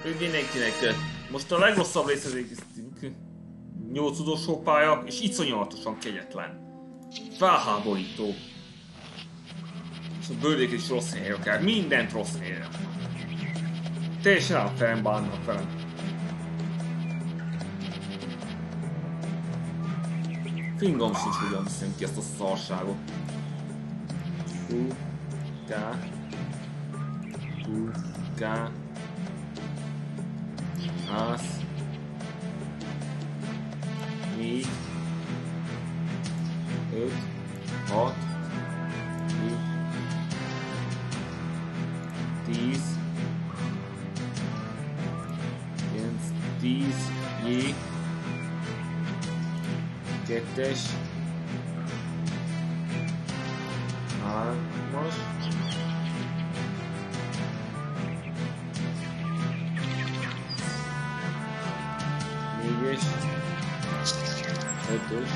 Mindenkinek most a legrosszabb rész az 8 utolsó pálya, és iszonyatosan kegyetlen. Felháborító. És a bőrék is rossz helyre kell, mindent rossz helyre. Teljesen átfelen bánnak velem. Fingom sincs, hogyan viszem ki ezt a szarságot. K. Az. 4. 5. 6. 10. 10. J. Kettes. Hármas. Négyes. Ötös.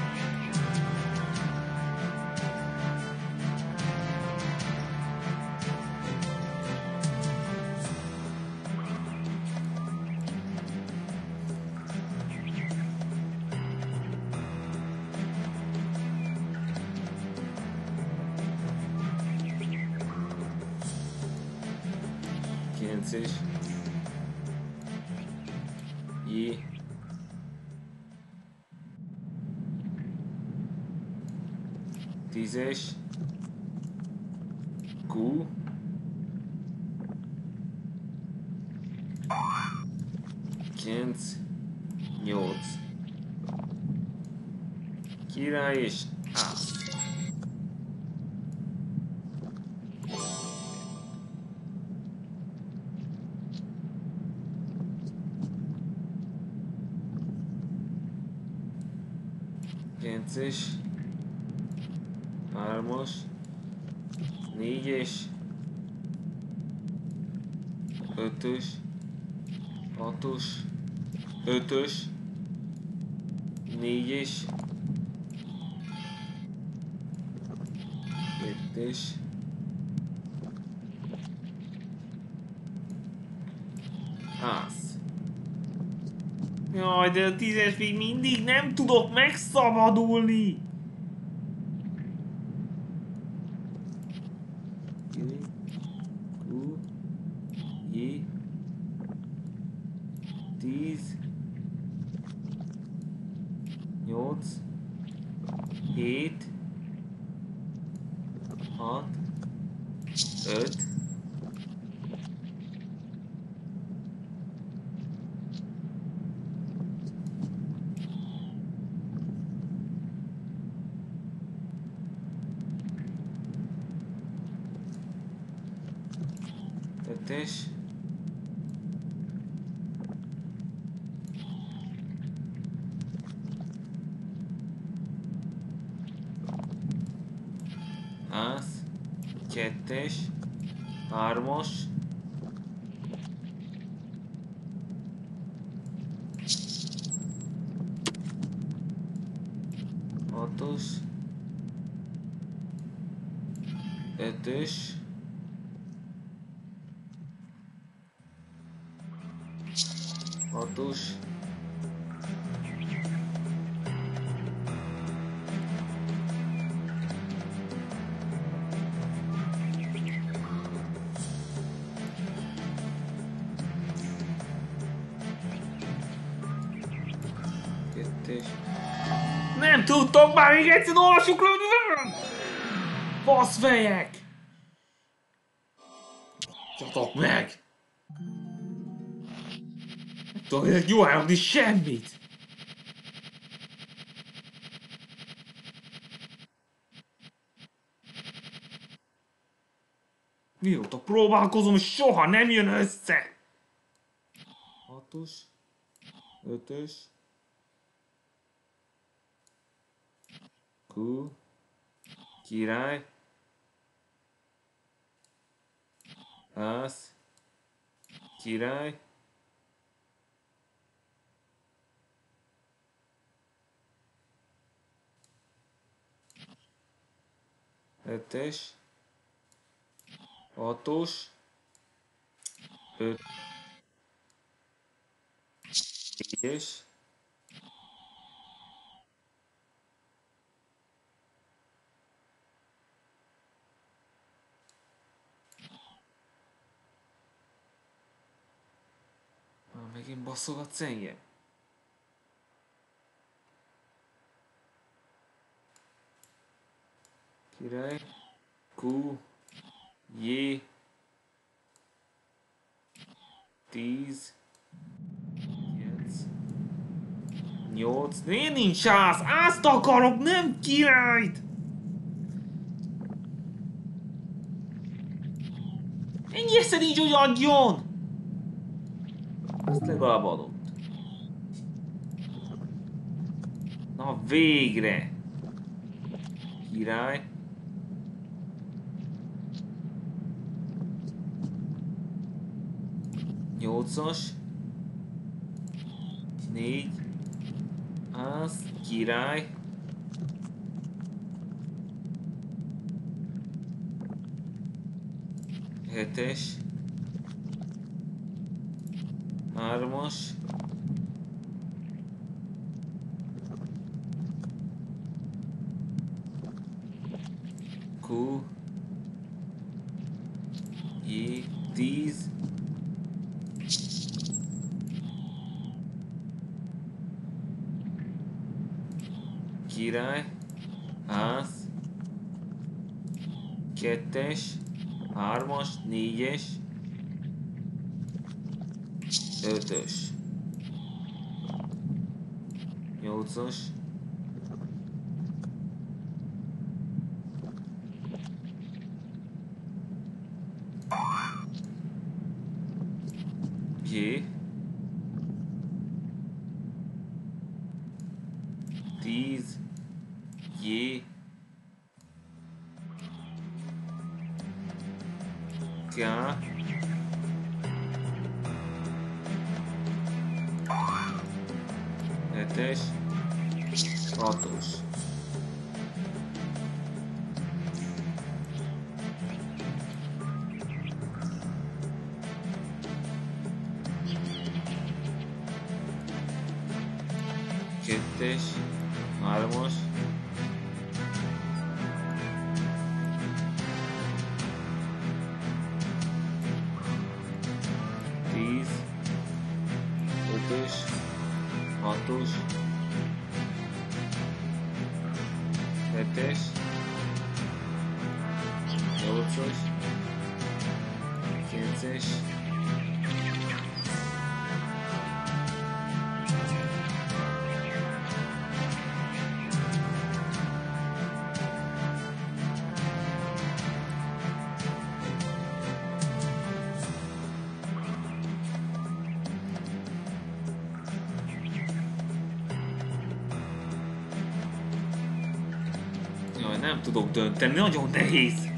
Kilences. J. 10-es. Q. 9. 8. Király és ász. Kilences. 3-as. 4-es. 5-ös. 6-os. 5-ös. 4-es. 2-es. Ász. Jaj, de a 10-es még mindig nem tudok megszabadulni! J. 10. 8. 7. 6. 5. Ötös. Az. Kettes. 3-as. 6-os. 5-ös. 6-os. 2-es. Nem tudtok már még egyszer olvassuk le, hogy van! Faszfejek! Csatok meg! Nem tudom nyúlálni semmit! Mióta próbálkozom, soha nem jön össze! 6-os. 5-ös. Q. Király. Ász. Király. Ötös. 6-os. 5. 4-es. Megint baszogatsz engem? Király. Q. J. 10. 9. 8. Miért nincs ász? Ászt akarok, nem királyt! Ennyi esze nincs, hogy adjon! Ezt legalább adott. Na végre! Király. Nyolcas. 4. Az. Király. Hetes. 3-as. Q. J. 10. Király. Ász. 2-es. 3-as. 4-es. 5-ös. 8-as. J. 10. J. K. 7-es. 6-os. Kettes. 3-as. 10. 5-ös. 6-os. 7-es. 8-as. 9-es. Jaj, nem tudok dönteni, nagyon nehéz.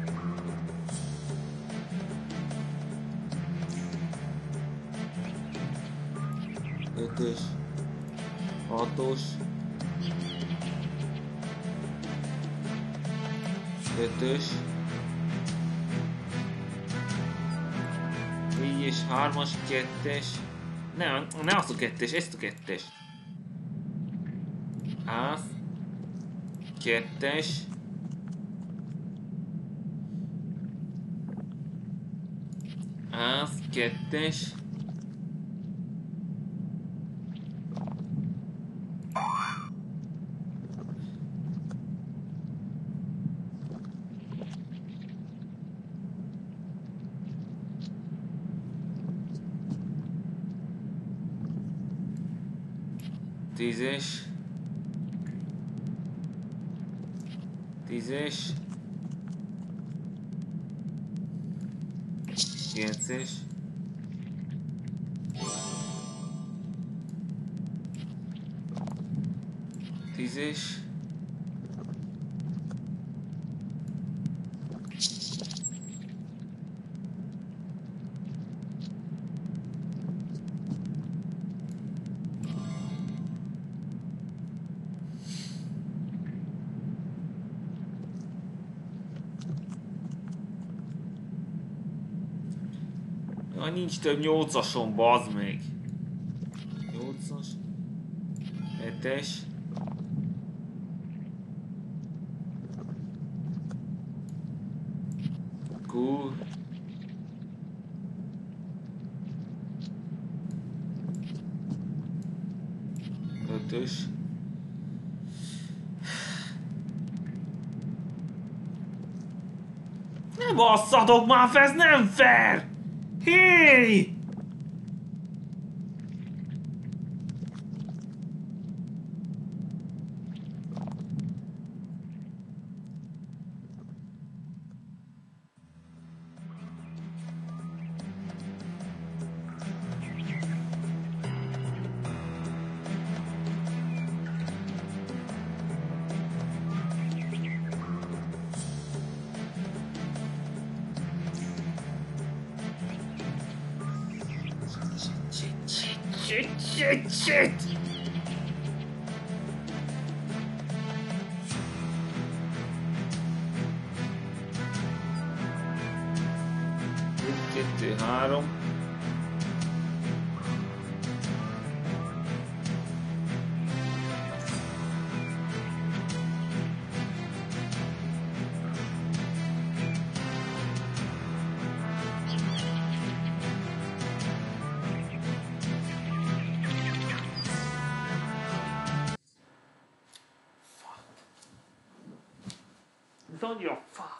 Ötös. 6-os. 5-ös. 4-es, 3-as, 2-es. Nem azt a 2-es, ezt a 2-es. Ász. 2-es. Ász. 2-es. Tízes. 10-es. 9-es. 10-es. Jaj, nincs több 8-asom, bazd meg. 8-as. 7-es. Q. 5-ös. Ne basszatok már fel, ez nem fair! Hé! Shit! Kettő, három. On your fuck.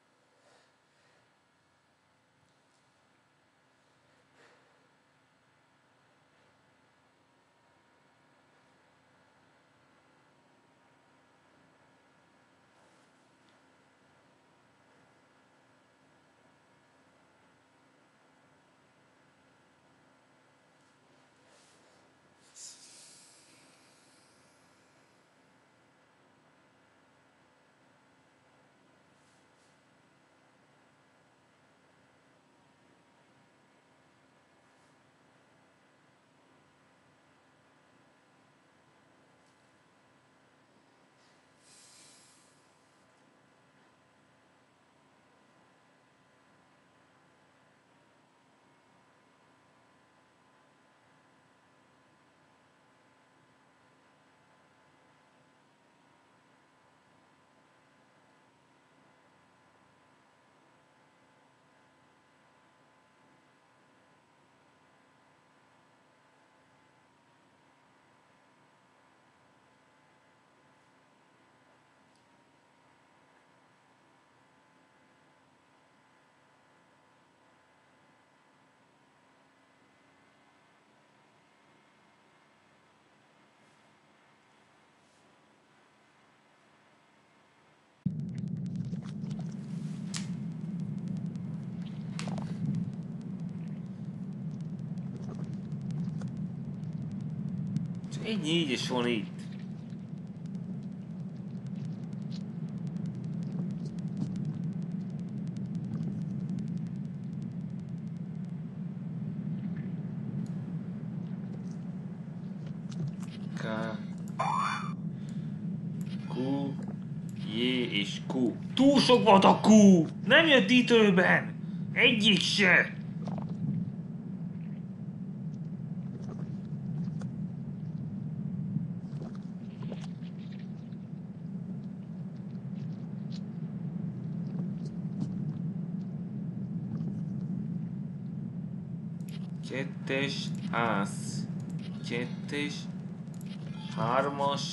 Egy így is van itt. K. Q. J és Q. Túl sok volt a Q! Nem jött időben! Egyik se! Kettes, ász. Kettes, hármas.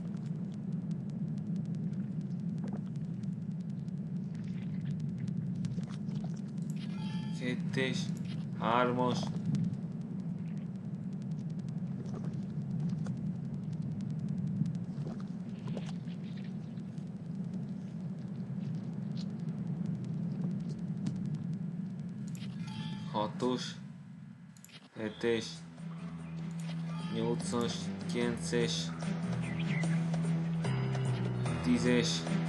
Kettes, hármas. Hatos. 7-es, 8-as, 9-es, 10-es.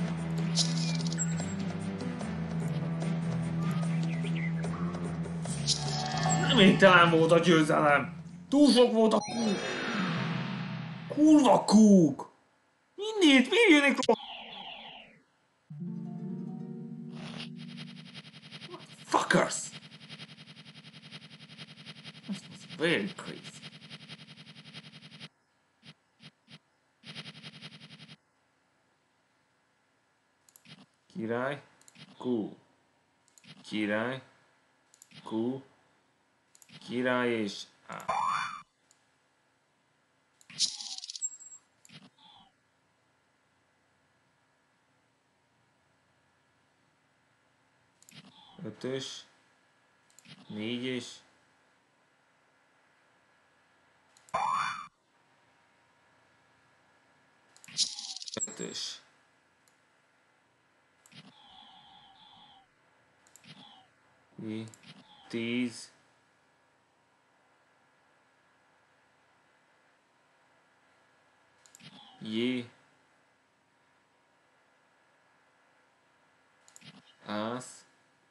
Reménytelen volt a győzelem! Túl sok volt a kúk! Kurva kúk! Mindét, miért jönnek rá? Fuckers! This was very crazy. király, Q, király, Q, király és A. Ötös, négyes, ötös. J, 10, J, ász,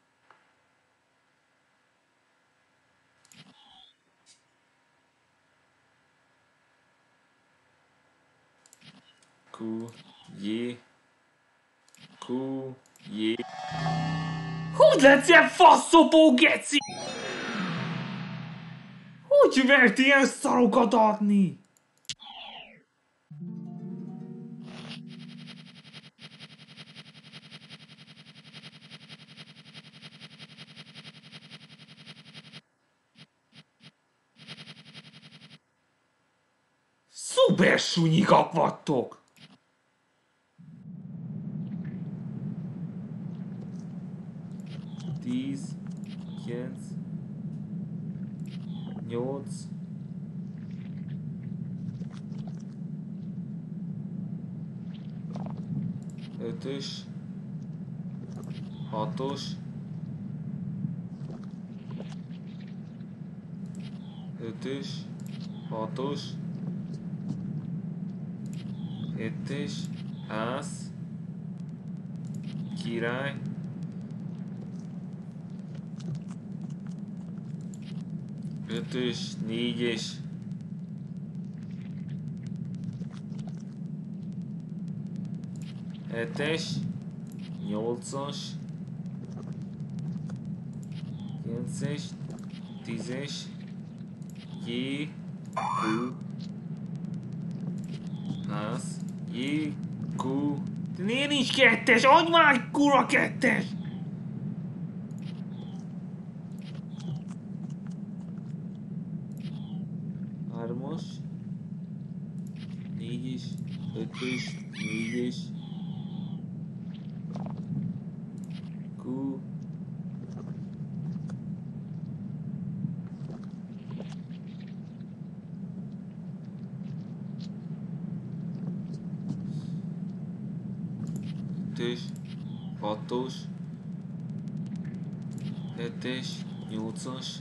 Q, J, Q, J. Hogy lehetsz ilyen faszopó, geci? Hogy vert ilyen szarokat adni? Szuper sunyikak vagytok! Tíz, 9, 8, 5-ös, 6-os, 5-ös, 6-os, 7-es, ász, király, ötös, négyes, hetes, nyolcas, kilences, tízes, J, Q, ász, J, Q. De miért nincs kettes? Adj már kurva kettes! Hármas, négyes, ötös, négyes, Q, ötös, hatos, hetes, nyolcas.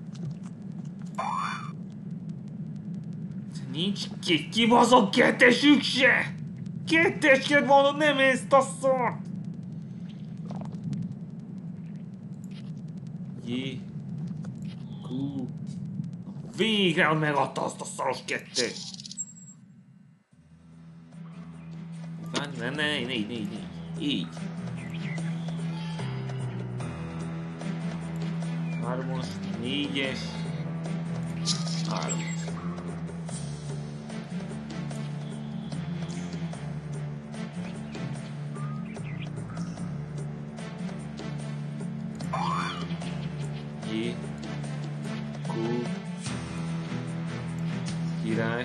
Nincs kibaszott kettesük se! Kettesket mondod, nem ezt a szart! J, Q. Végre megadta azt a szaros kettest! Ne, így. Hármas, négyes, hármas. J, Q, király,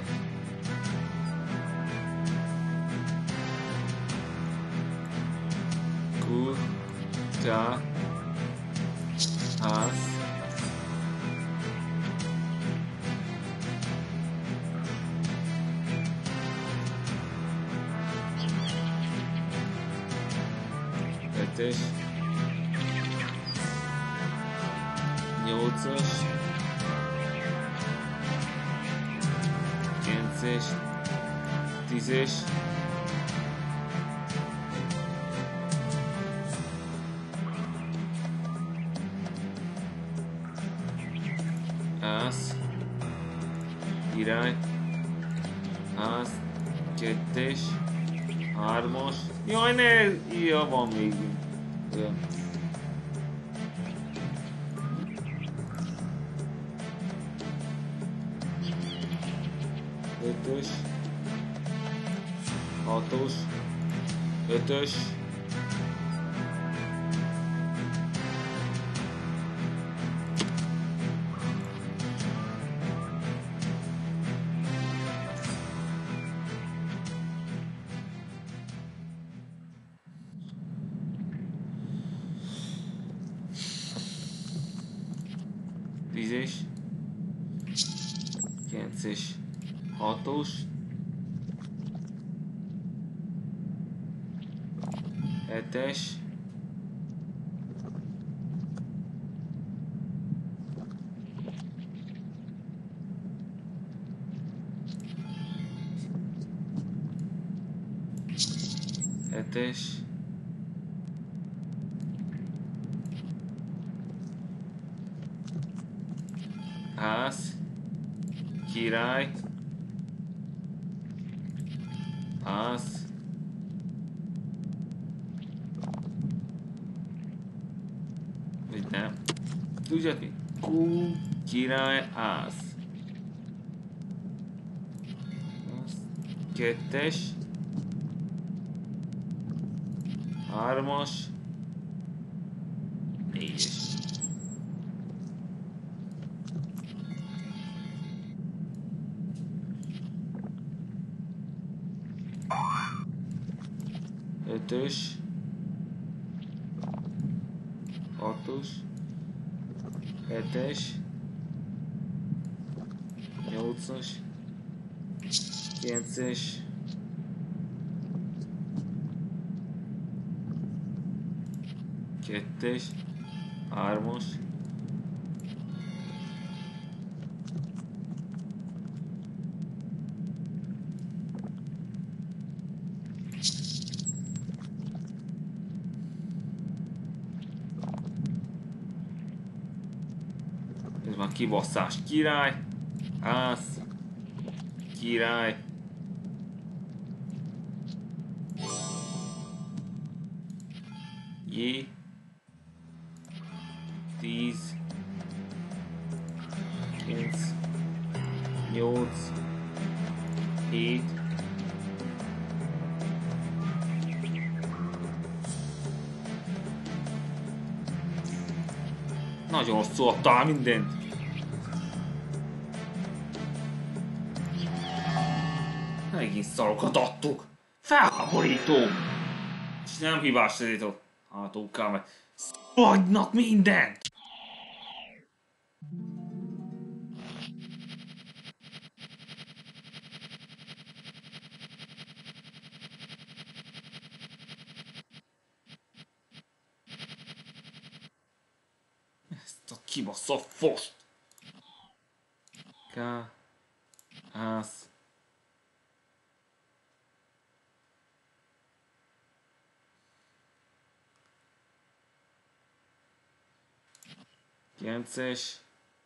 Q, tá, ász, hetes, nyolcas, kilences, tízes, ász, király, ász, kettes, hármas. Jaj, ne! Ja, van még. Ja. Ötös, hatos, ötös, 10-es, 9-es, 6-os, 7-es, 7-es, ház, király, ház, vagy nem. Tudjátok mi? Kú, király, ház. Kettes, hármas, négyes. Ötös, hatos, hetes, nyolcas, kilences, kettes, hármas, ez már kibasszás. Király, ház, király, jé, 10, 9, 8, 7, nagyon rosszul adtál mindent. Megint szarokat adtuk. Felháborító. És nem hibás szerítok. Hát okkal meg. Szaladnak mindent. Ezt a kibaszott fost. K. Ház. Kilences.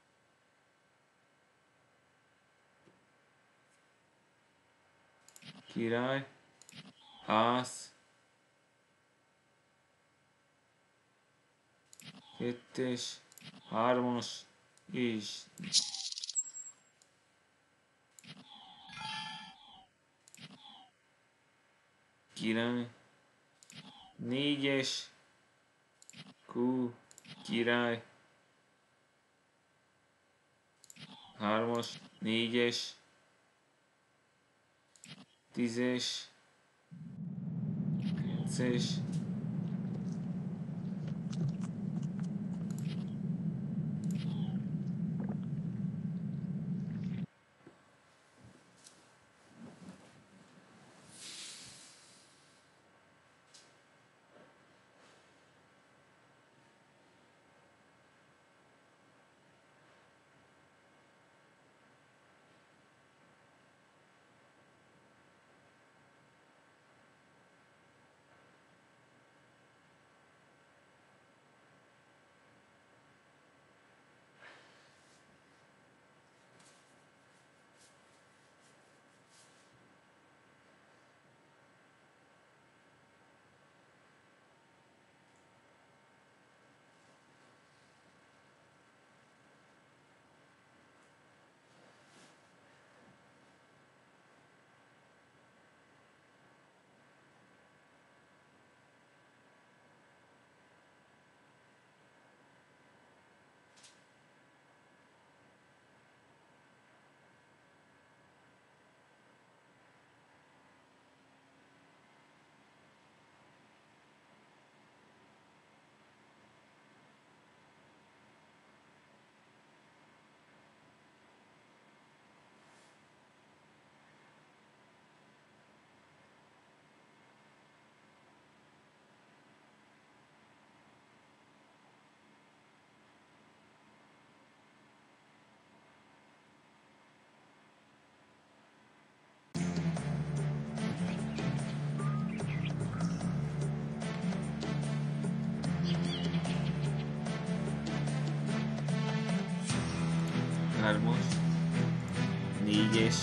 Király. Ház. Kettes. Hármas. És király. Négyes. Q. Király. Hármas. Négyes. 10-es. 9-es. 3-as, 4-es,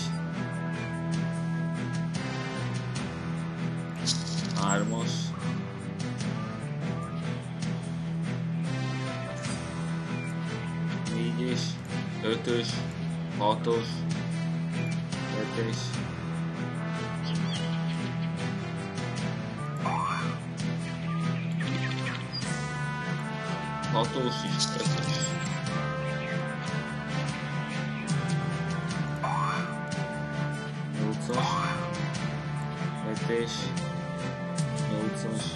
3-as, 4-es, 5-ös, 6-os, 7-es, 6-os és 5-ös. 8-as, 7-es, 8-as.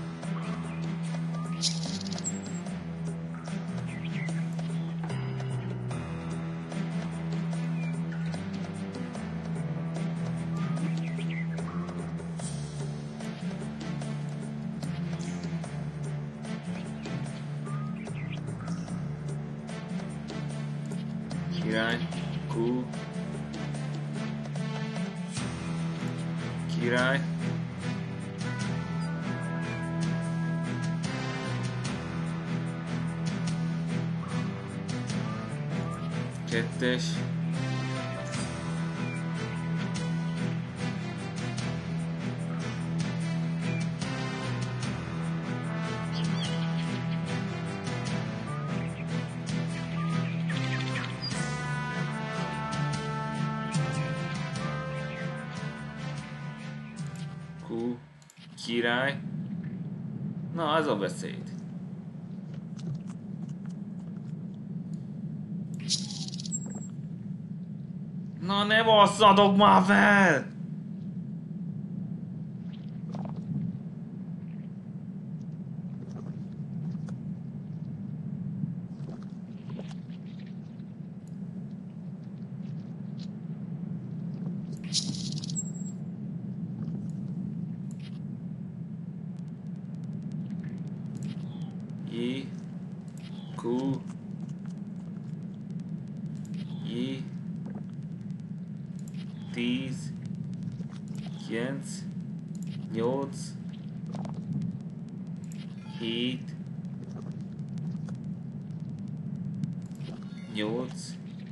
Király, Q, király, kettes, Q, király. Na, ez a beszéd. Na, ne basszadok már fel! J, Q, J, 10, 9, 8, 7, 8,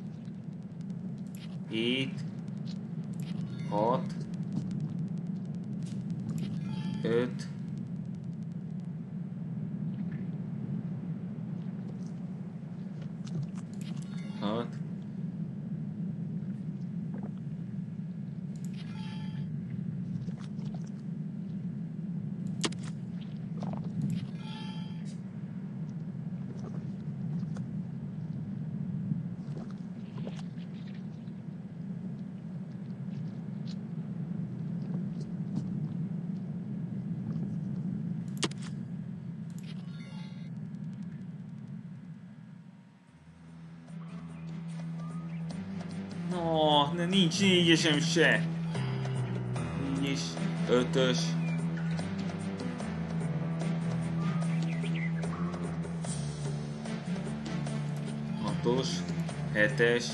7, 6, 5, 6, no, nincs négyesem se. 4-es, 5-ös. 6-os, 7-es.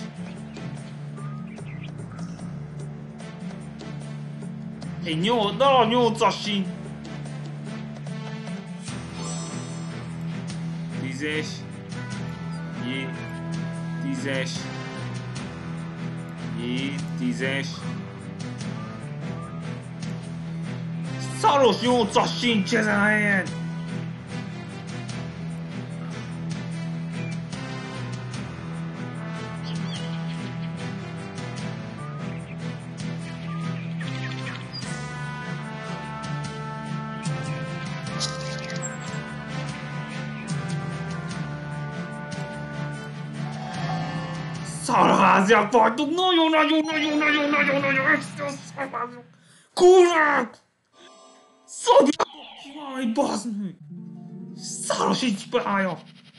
Egy 8-as sincs. 10-es. J, 10-es. J, 10-es. Szaros 8-as sincs ezen a helyen! Szarháziak vagytok! Nagyon-nagyon-nagyon-nagyon-nagyon-nagyon extra szarháziak! Kurvák! Szobjátok ki valami, bazd meg! Szaros így pálya!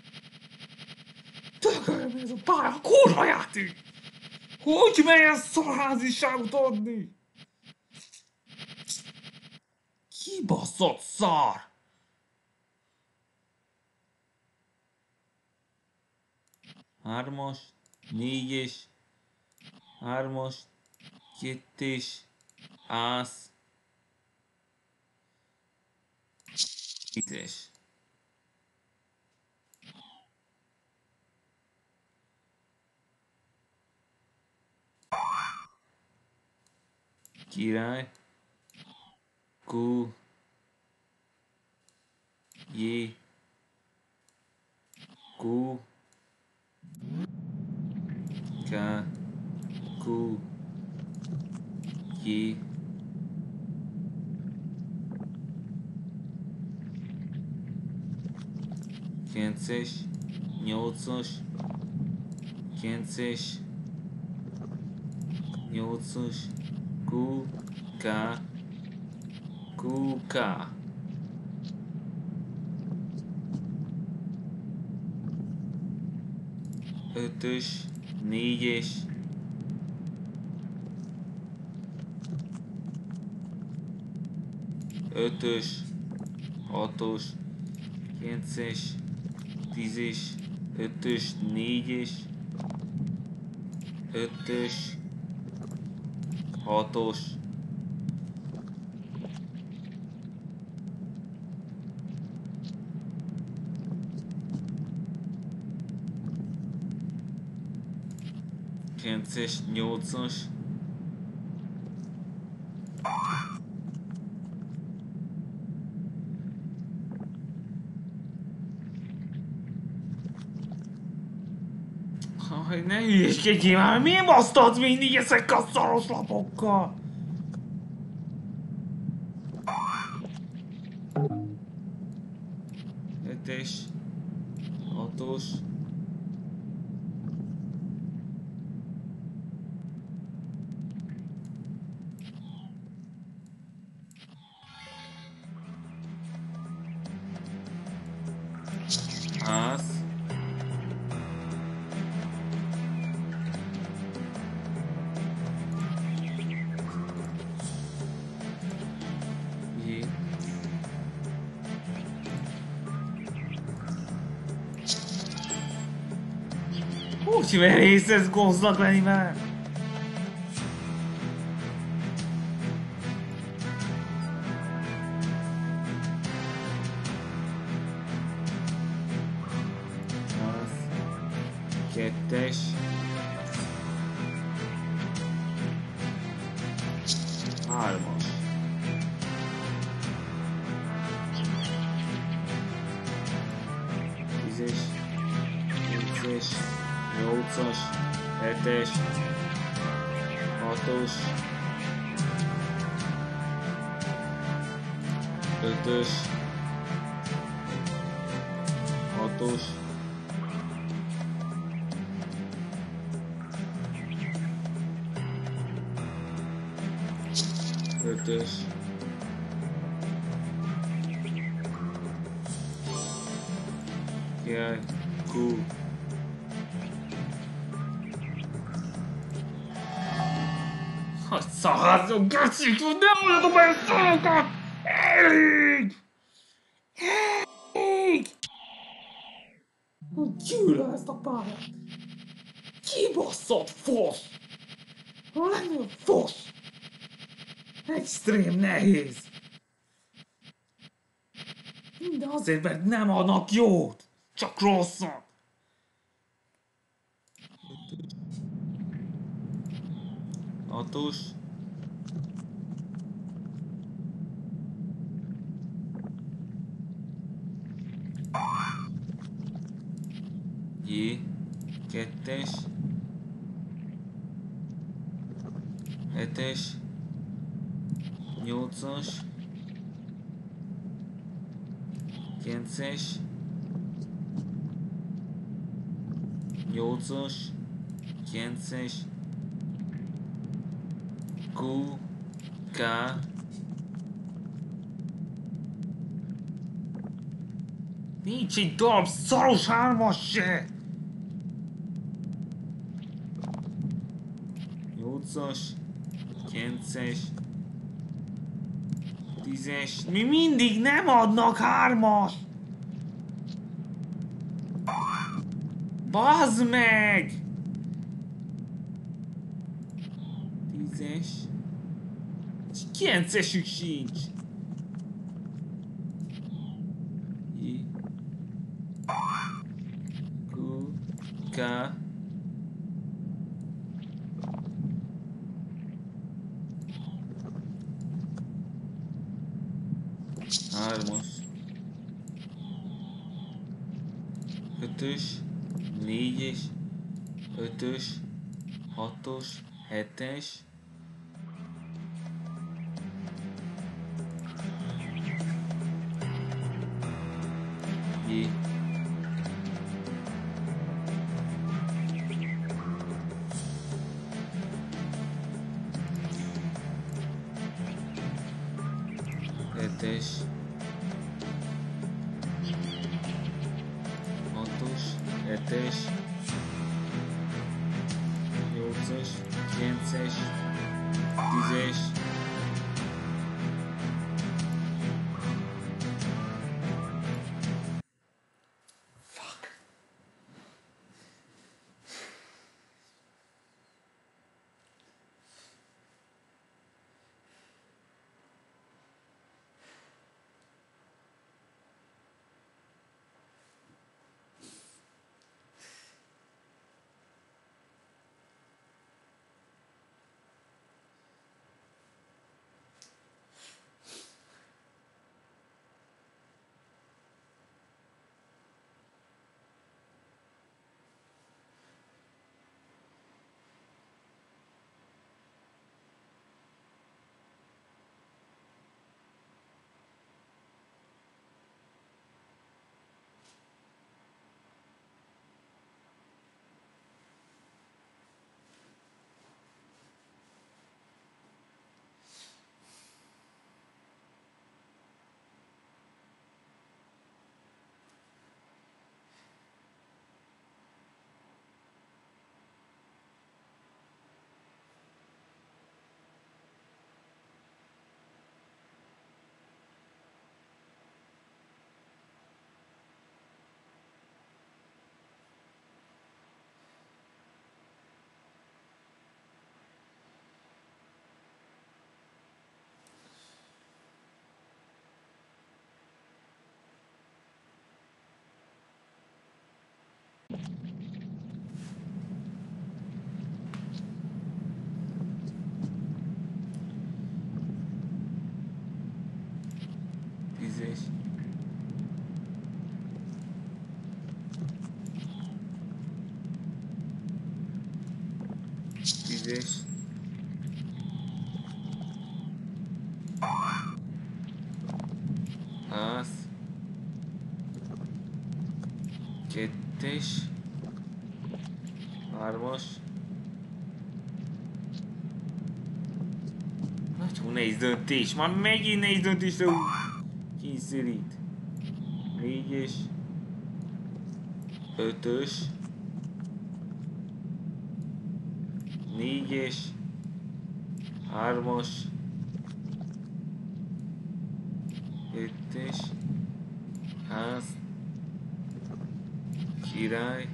Tököljem ez a pálya, kurva játék! Hogy melyen szarháziságot adni? Kibaszott szar! Hármas, 4-es, 3-as, 2-es, ász, 10-es. Király. Q. J. Q. K. Q. J. 9-es, 8-as, 9-es, 8-as, Q, K, Q, K. 5-ös, 4-es, 5-ös, 6-os, 9-es, 10-es, 5-ös, 4-es, 5-ös, 6-os, 9-es, 8-as, ne hülyeskedjél már, miért basztad mindig ezekkel a szaros lapokkal? Ötös, hatos, ház, J. Úgy merész ez goznak lenni már! Ház, kettes, hármas. Tízes, nyolcas, nyolcas, hetes, hatos, ötös, hatos, ötös, király, Q. Hogy szarrazzon, gecik, nem olyatok be ezt szarokat! Elég! Elég! Gyűlöm ezt a pályát! Kibaszott fosz! A legnagyobb fosz! Extrém nehéz! De azért, mert nem adnak jót! Csak rosszat! Hatos. J. Kettes. Hetes. Nyolcas. Kilences. Nyolcas. Kilences. Q. K. Nincs egy darab szaros hármas se! 8-as, 9-es, 10-es, mi mindig nem adnak hármas! Bazd meg! 10-es, 9-esük sincs! I. Q. K. 5-ös, 4-es, 5-ös, 6-os, 7-es. J. Hetes. 6-os, 7-es, 8-as, 9-es, 10-es. Tízes. 10-es. 100. 2-es. 3-as. Nagyon nehéz döntés, már megint nehéz döntésre kényszerít. 4-es. 5-ös. 4-es. 3-as. 7-es. 100. Király.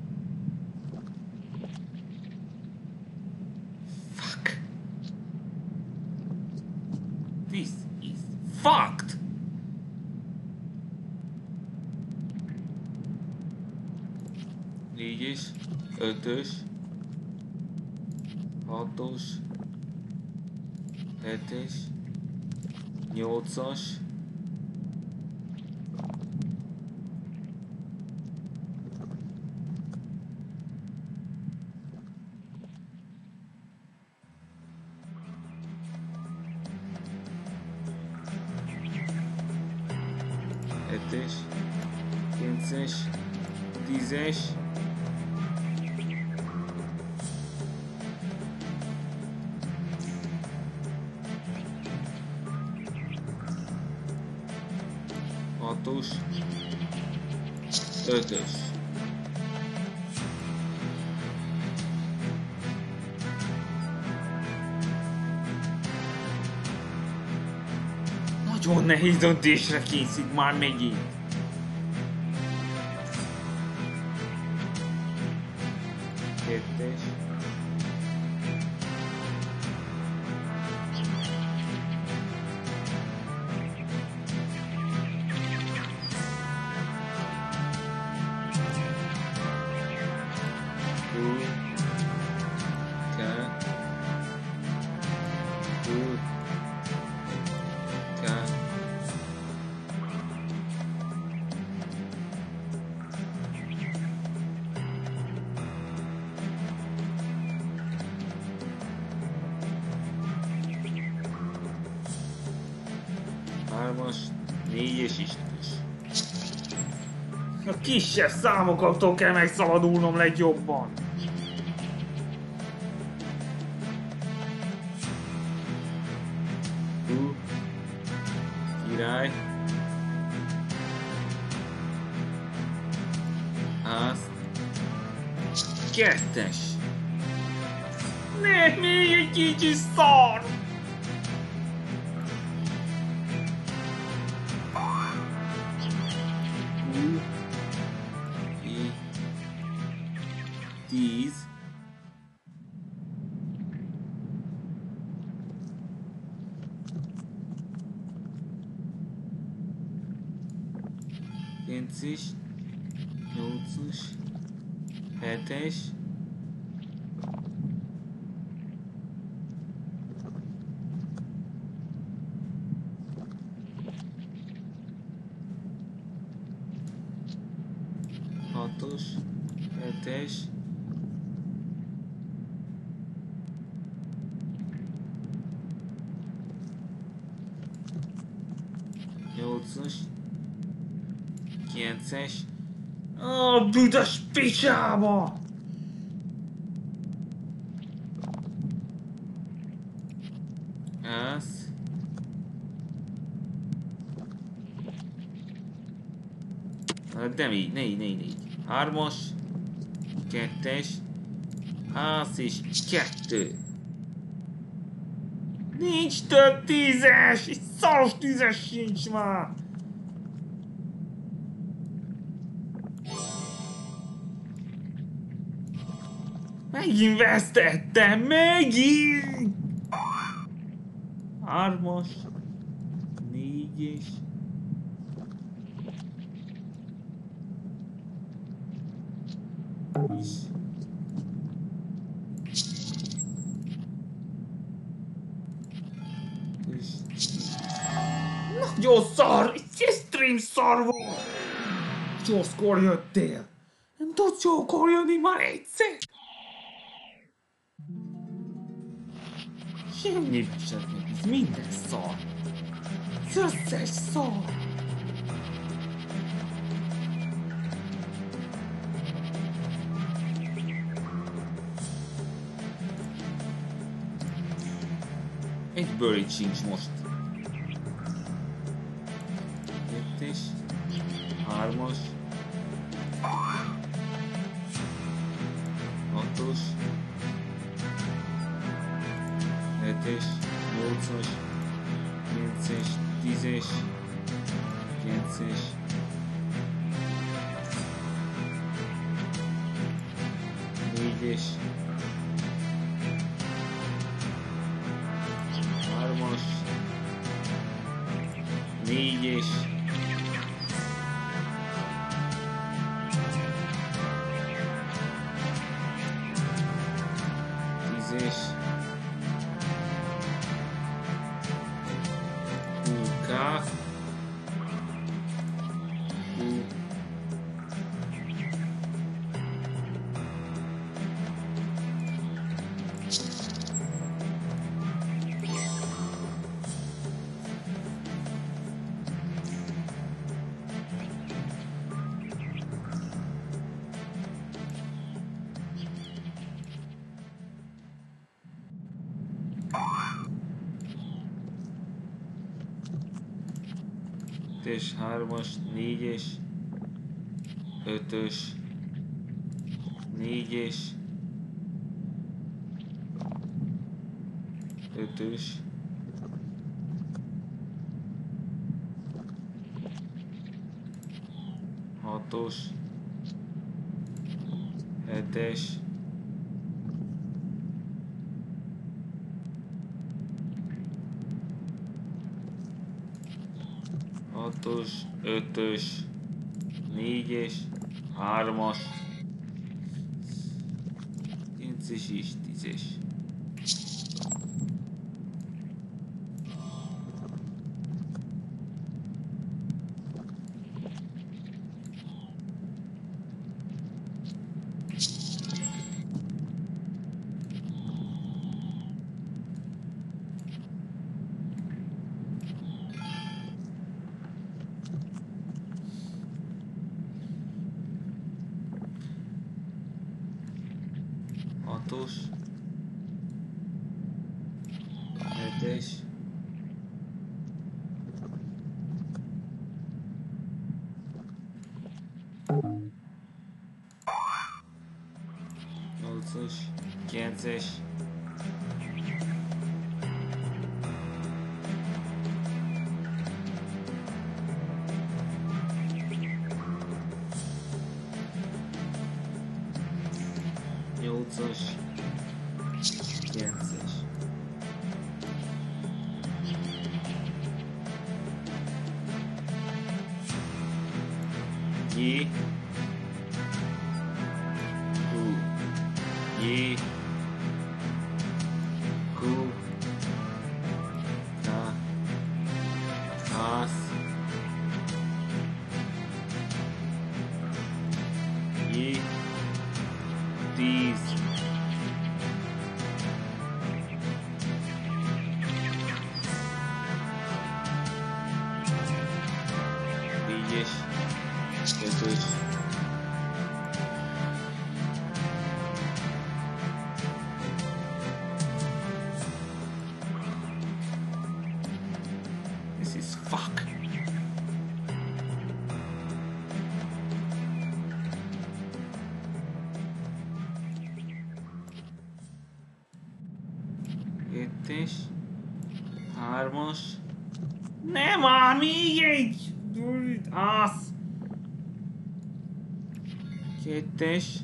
Fuck. This is fucked. Négyes, 5-ös, 6-os, 7-es, 8-as. Hetes, 9-es, 10-es. Hatos, 5-ös. Nagyon nehéz döntésre készít már megint. Kettes. 4-es is. A kisebb számoktól kell megszabadulnom legjobban. Király. Azt. 2-es. Ne, még egy kicsi szar! Tíz. Kilences, 8-as, 7-es. Hatos, 7-es. 8-as. 9-es. Ó, büdös picsába! Ez. De így, ne így. 3-as. 2-es. Az is 2. Nincs több 10-es! Egy szaros 10-es sincs már! Megint vesztettem! Megint! 3-as. 4-es. Nagyon szar! Ez stream szar volt! Jószkor jöttél! Nem tudsz jókor jönni már egyszer! Semmibe sem ez minden szar! Az összes szar! Egyből itt sincs most. 2-es, 3-as, 6-os, 7-es, 8-as, 9-es, 10-es, 9-es, 4-es, 3-as, 4-es, 10-es, UK, es 3-as, 4-es, 5-ös, 4-es, 5-ös, 6-os, 7-es, 6-os, 5-ös, 4-es, 3-as, 9-es és 10-es. Hatos. Hetes. Nyolcas. Kilences. Nyolcas. Kilences. J. Q. J. Q. K. As. J. 10. Négyes. Ötös. This is fuck. Kettes. Hármas. Nem már még egy! Ász! Kettes.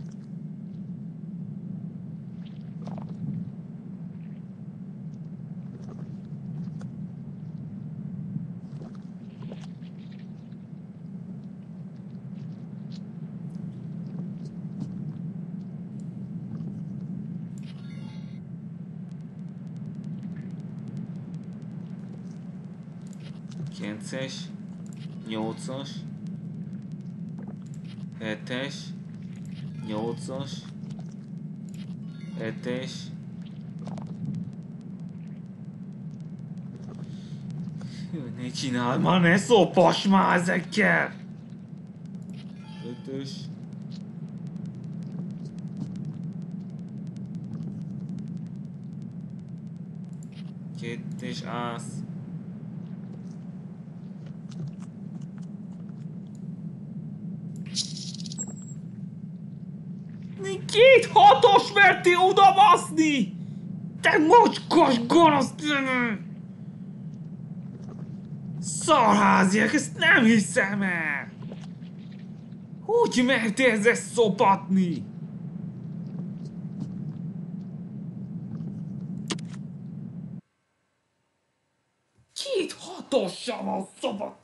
Kilences. Nyolcas. Hetes. Nyolcas. Hetes. Ne csináld már, ne szopass már ezekkel! Ötös. Kettes ász. Két hatos mertél oda baszni! Te mocskos gonosz! Szarháziak, ezt nem hiszem el! Hogy mertél ezzel szopatni? Két hatossal van szopatás!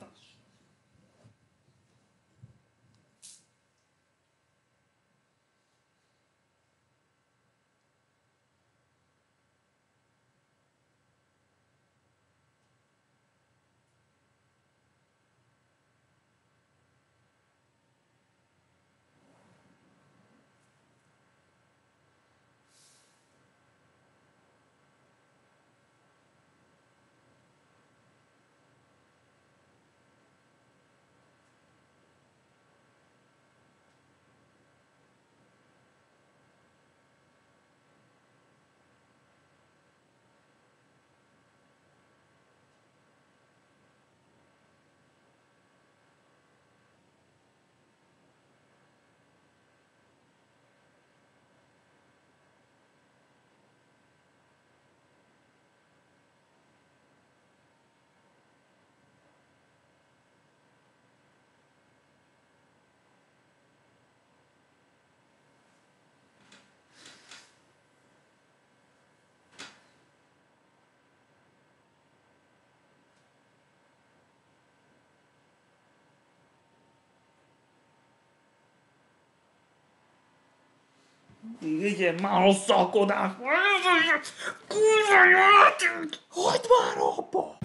Legyen már a szakodás! Kurva játék! Hagyd már abba!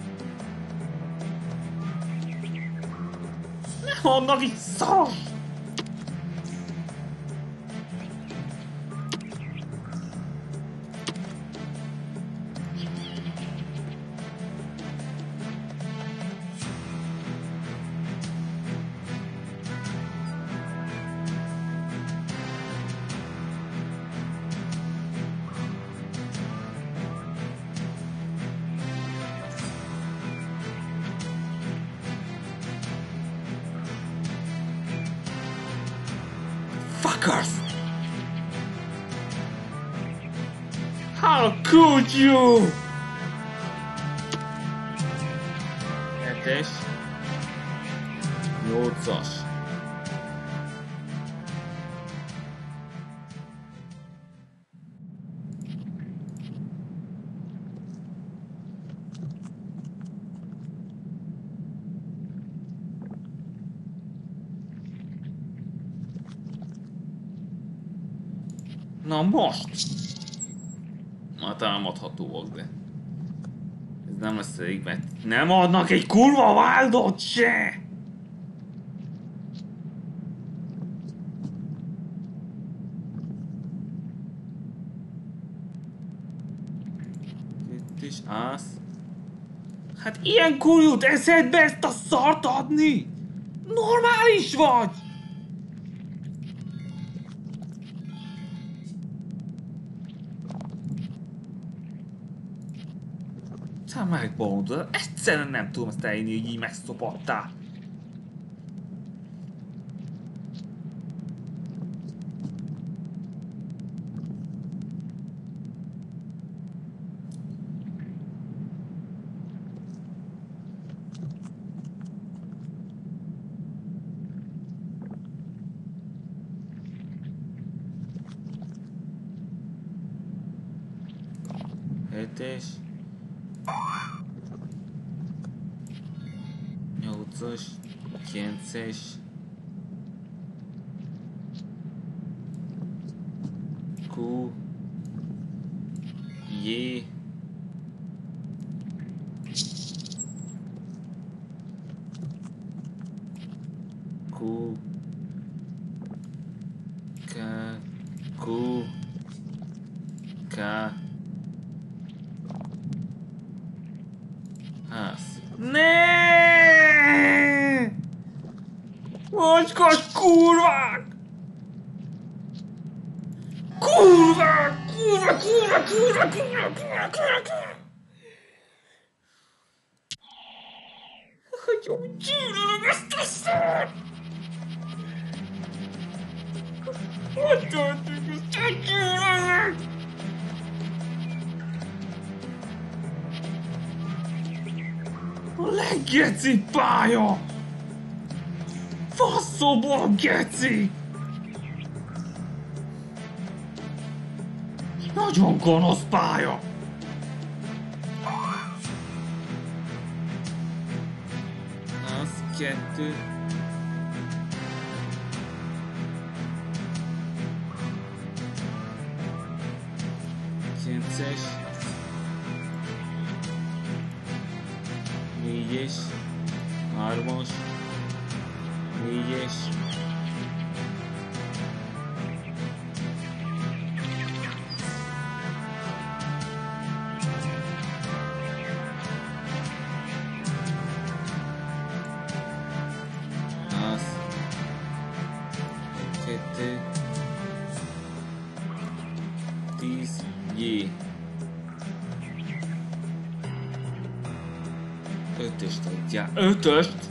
Ne annak itt szar! Motherfuckers! How could you? 7-es. 8-as. Na most! Ma támadhatóak, de ez nem lesz elég, mert nem adnak egy kurva váldot se! Itt is állsz. Hát ilyenkor jut eszedbe ezt a szart adni? Normális vagy? Te megbolondod, egyszerűen nem tudom ezt elhinni, hogy így megszopadtál. Hetes. 8-as, 9-es. Q. J. Q. K. Q. K. Ház. Ne! Mocskos kurvák! Kurvák! Kurva, kurva, kurva, kurva, kurva, kurva! Hogy gyűlölöm ezt a szart! Hogy töltünk ezt a gyűlölöm? A leggeci pálya! Faszomba, geci! Nagyon gonosz pálya! Az 2. Kilences. 4-es. 3-as. 4-es. Az 2. 10. J. 5-öst adjál. 5-öst?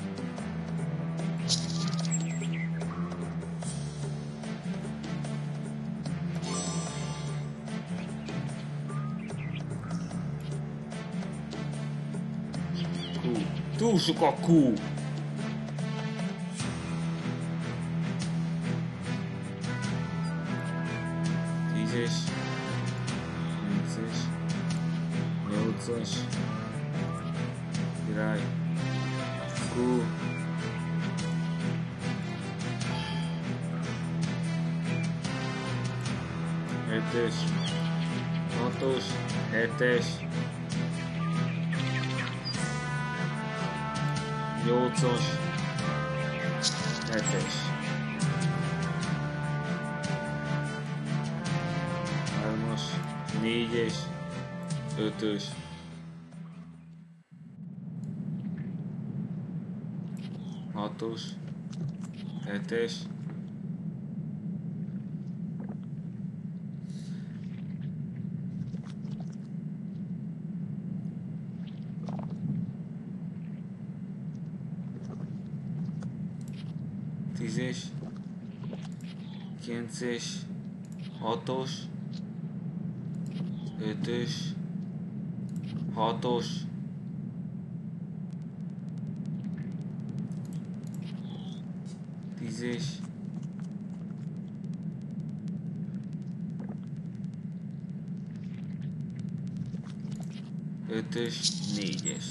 Túl sok a Q. Tízes. 9-es. 8-as. Király. Q. Hetes. 6-os. 7-es. 8-os, 7-es, 3-as, 4-es, 5-ös, 6-os, 7-es, 10-es, 9-es, 6-os, 5-ös, 6-os, 10-es, 5-ös, 4-es.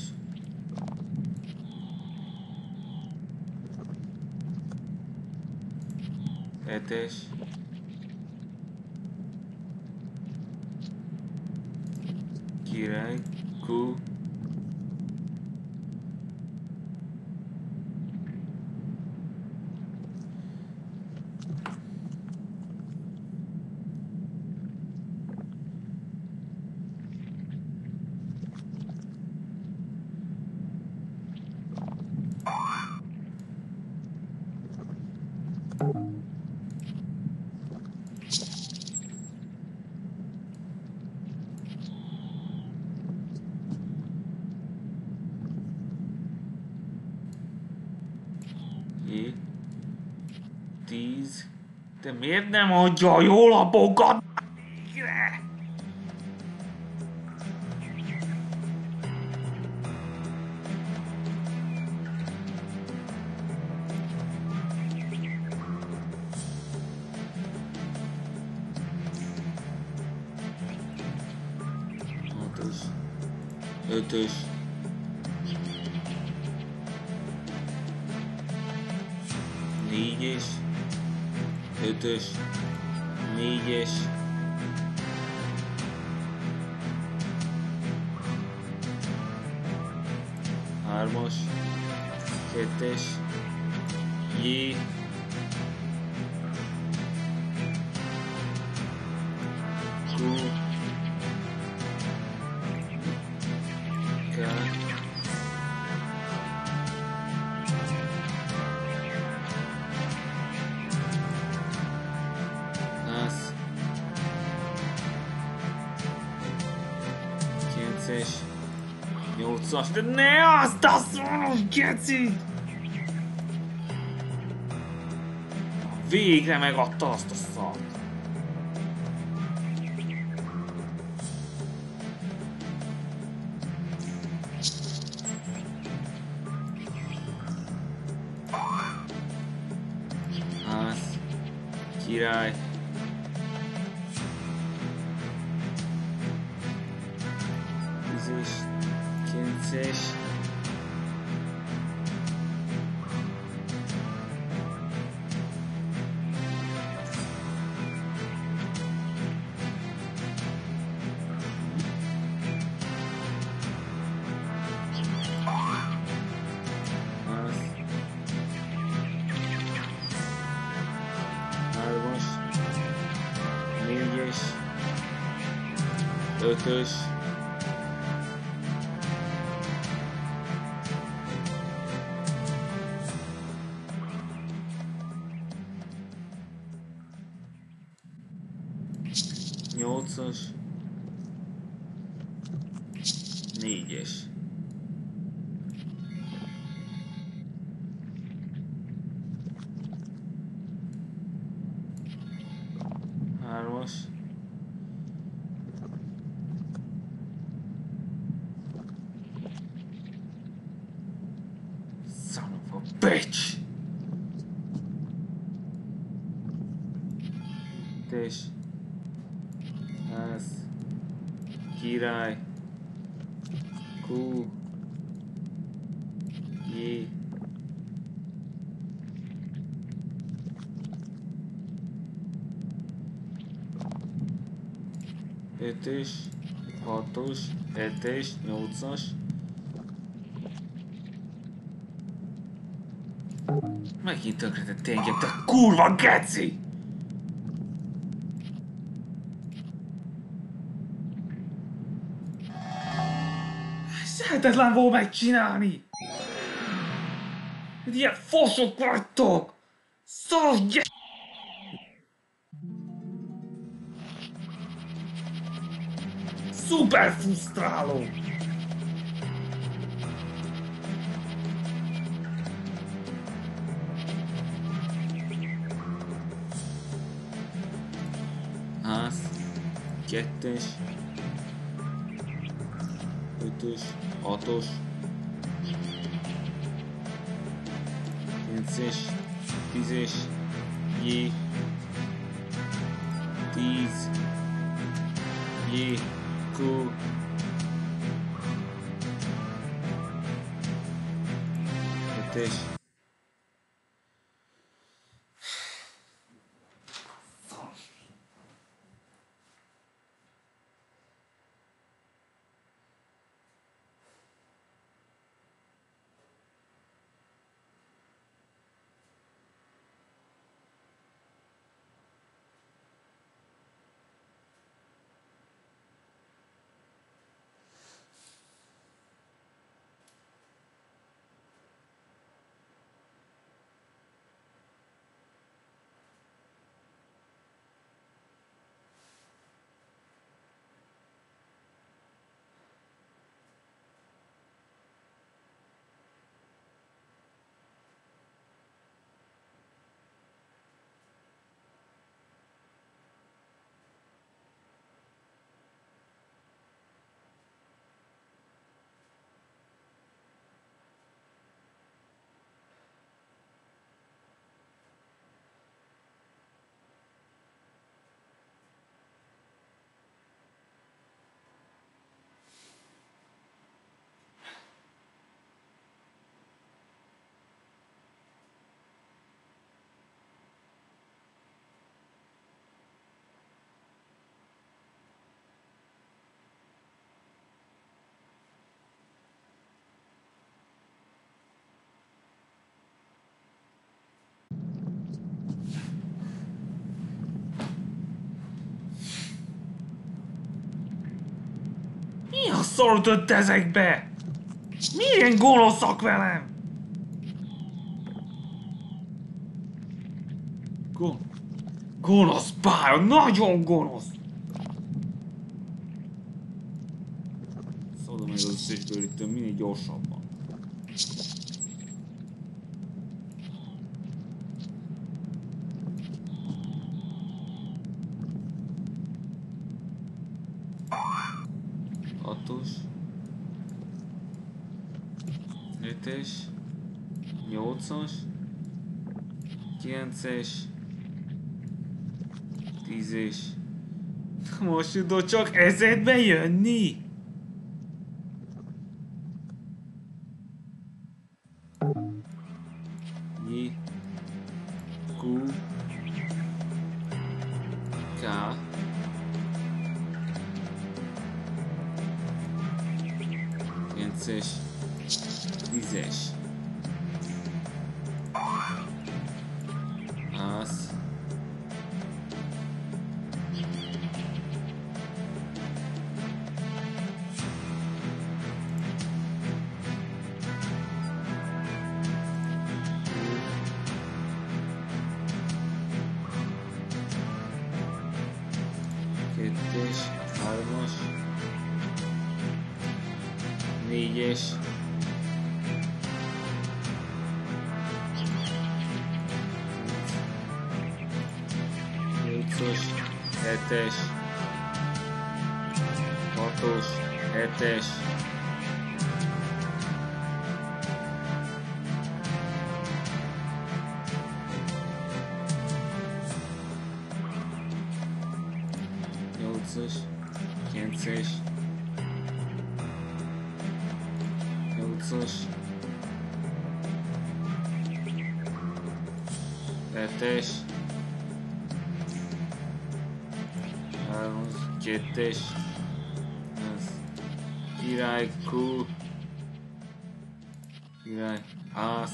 Hetes, király, Q, J, 10. De miért nem adja jól a bogat? Hatos, 5-ös, 4-es, 5-ös, 4-es, 3-as, 2-es, J, Q, K, az, 9-es, 8-as, de ne azt a szoros gecit! Végre megadta azt a szart! Az, király, 10-es, 9-es, az, 3-as, 4-es, 5-ös, 8-as, 4-es. Hármas. Son of a bitch! És ez király Q J 5-ös, 6-os, 7-es, 8-as. Megint tönkretett engem, te kurva geci! Lehetetlen volt megcsinálni! Ilyen fosok vagytok! Szaros gy... Szuper frusztráló! Ház. 2-es. 5-ös. 6-os. 9-es. 10-es. J. 10. J. Q. 5-es. Mi a szar ütött ezekbe? Milyen gonoszak velem? Gonosz pálya, nagyon gonosz! Szólom meg az összes bőrítőm minél gyorsabban. Hatos. 7-es. 8-as. 9-es. 10-es. Most tudod csak eszedbe jönni? J. Q. K. 9-es. 10-es. Az. Kettes, hármas, négyes, nyolcas, hetes, hatos, hetes, nyolcas, kilences, nyolcas, hetes, hármas, kettes, az király, Q, király, ház,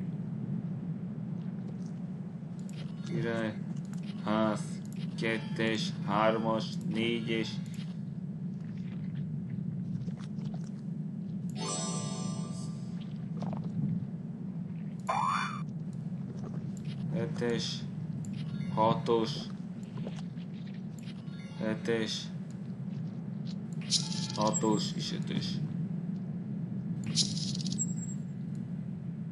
király, ház, kettes, hármas, négyes, hetes, hatos, hetes, hatos és ötös.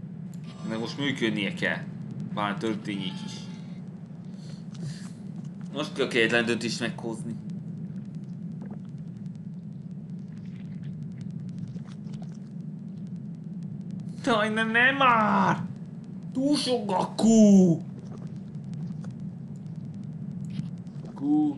Ennek most működnie kell. Bár történjék is. Most kell kétlen döntést meghozni. Jaj, nem már! Túl sok a kú! Kú.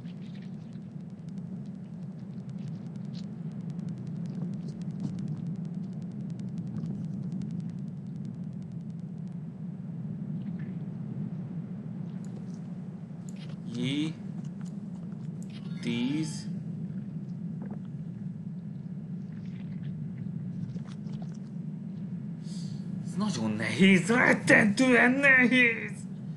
Jé. 10. Ez nagyon nehéz, rettentően nehéz!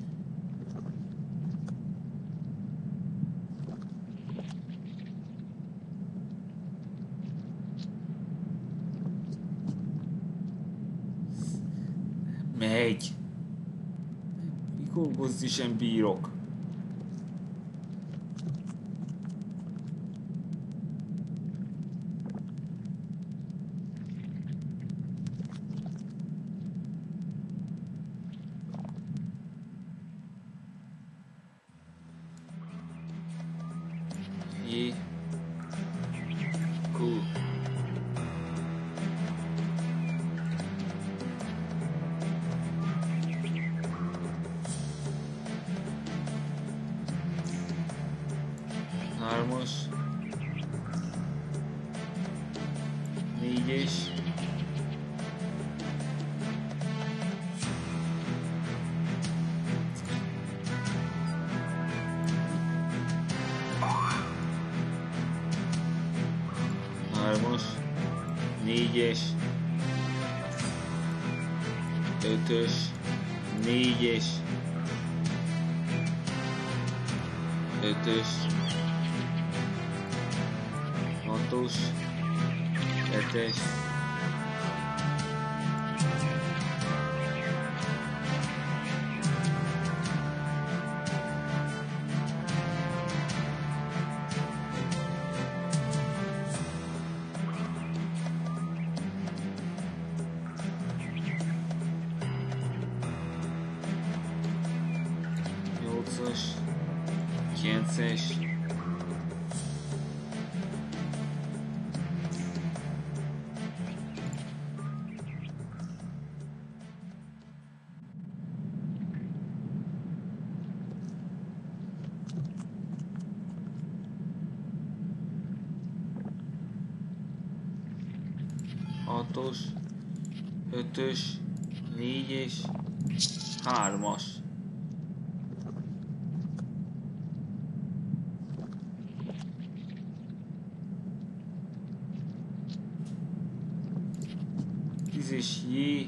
Megy! Mikor sem bírok? Jé. Cool. Hármas. Négyes. Hármas. Négyes. Ötös. Négyes. Ötös. Hatos. Hetes. Nyolcas. Kilences. Hatos, ötös, négyes, hármas. Tízes J.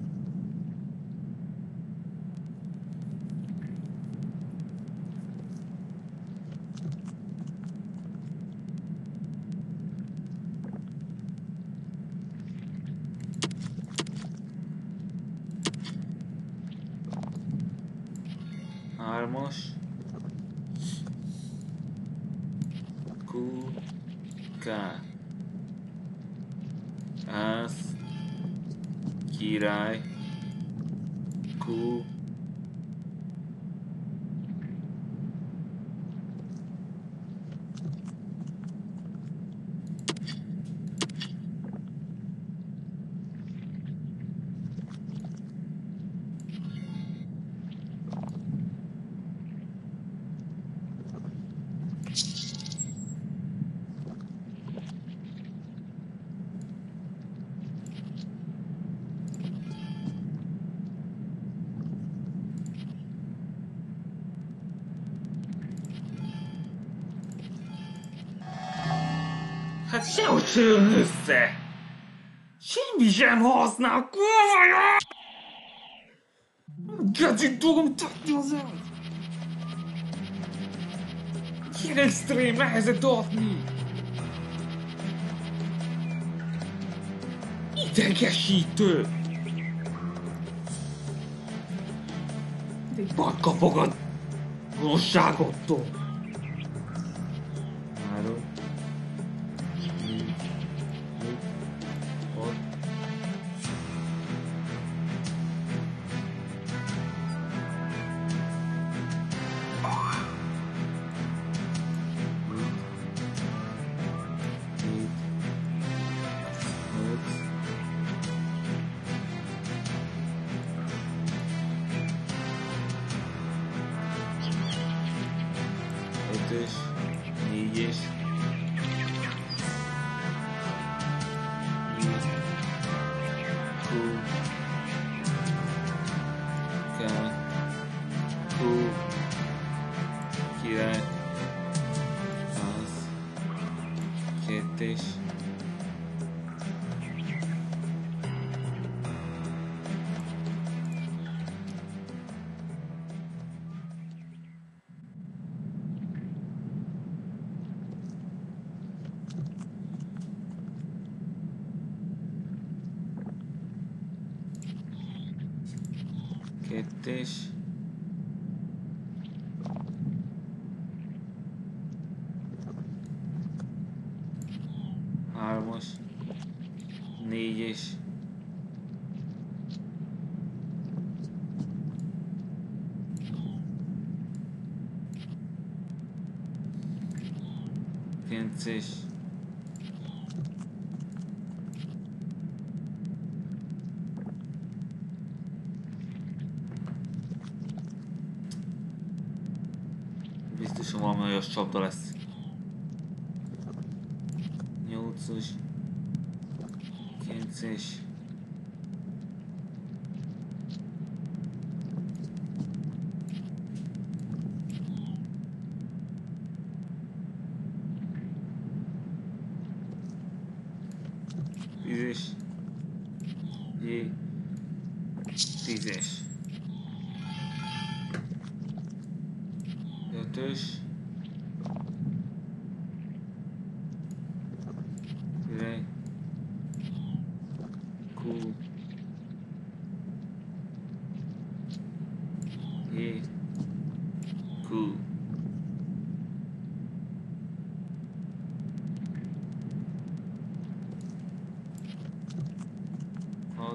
Hármas. Q. K. Ász. Király. Q. Hát sehogy se jön össze! Semmi sem használ, kurva jó! Geci tudom tetni az el! Ilyen extrém nehezet adni! Idegesítő! Egy bad kapok a gonoszságottól! 3, 4, 5, 6. Így is. Q. K. Q. Király. Az. Kérdés. Kérdés. Hármas. Négyes. Kilences. Biztosan valami olyas csapda lesz. 8-as. 9-es. Tízes. J. 10-es. 5-ös. Király. Q. J. Q. Hat.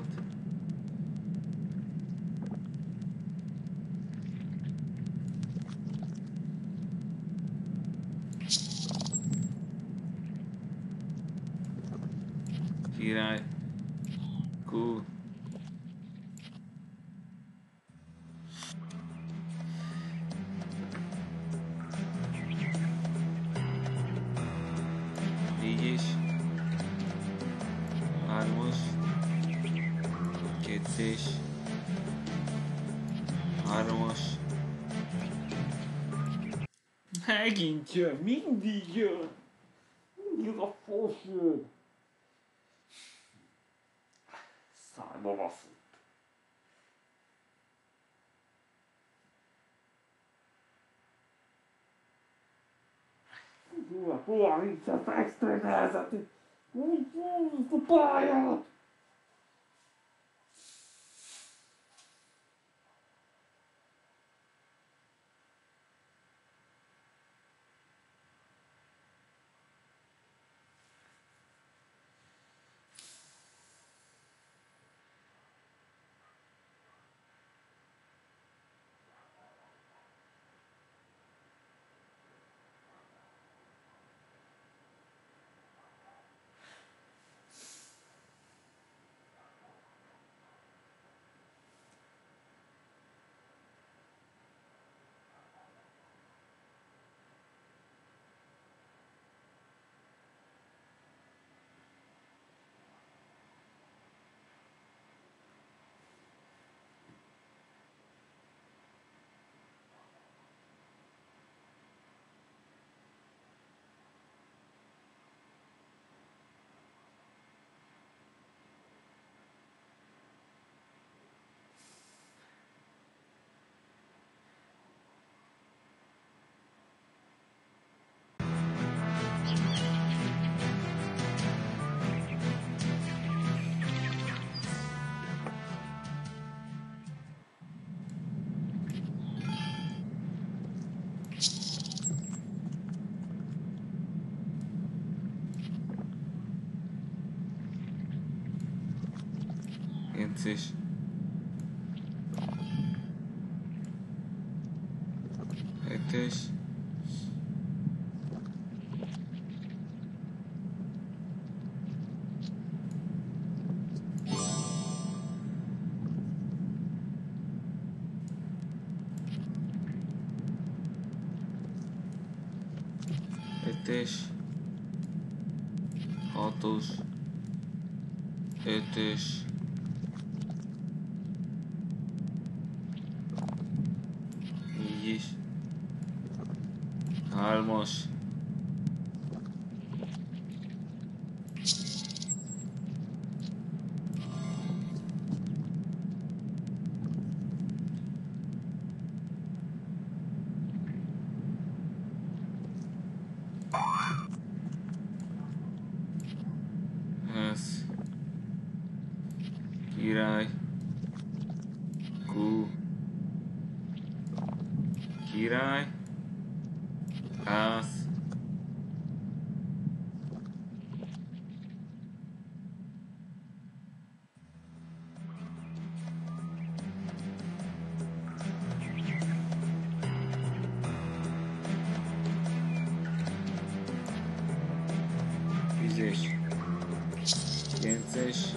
Király. Q. Négyes. Hármas. Kettes. Hármas. Megint jön, mindig jön. Mindig a fos jön. Szájba baszott. Hova nincs a extra nehezet? Úgy a pályát! Kilences. Hetes. 7-es, 6-os, 5-ös, 4-es, 3-as, ez, király, Q, király, ász, tízes, 9-es,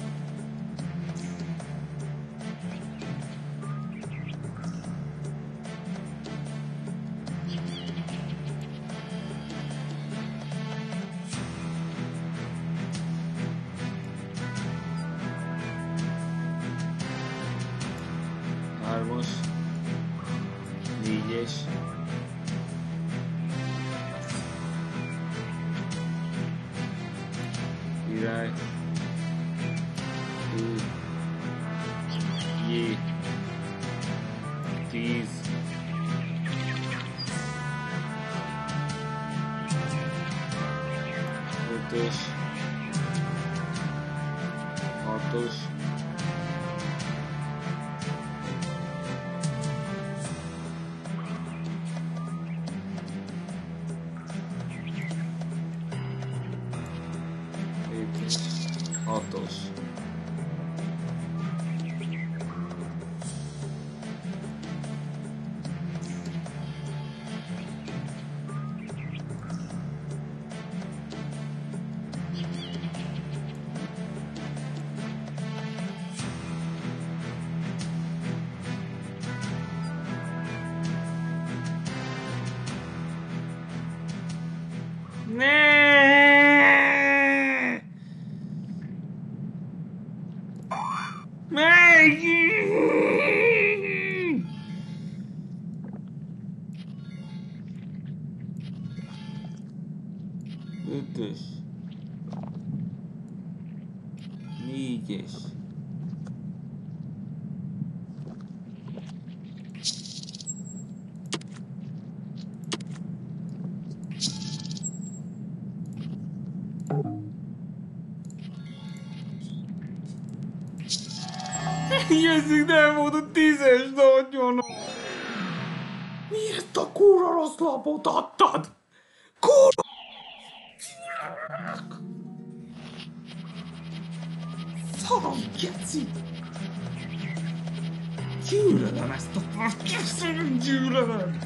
hármas, 4-es, király, Q, J, 10, 5-ös, 6-os, 6-os. Ne! Megint! Ötös. 4-es. Jösszük, nem volt a 10-es nagyon. Miért a kurva rossz lapot adtad? Kurva! Szarom, geci! Gyűlölöm ezt a párt, gyűlölöm!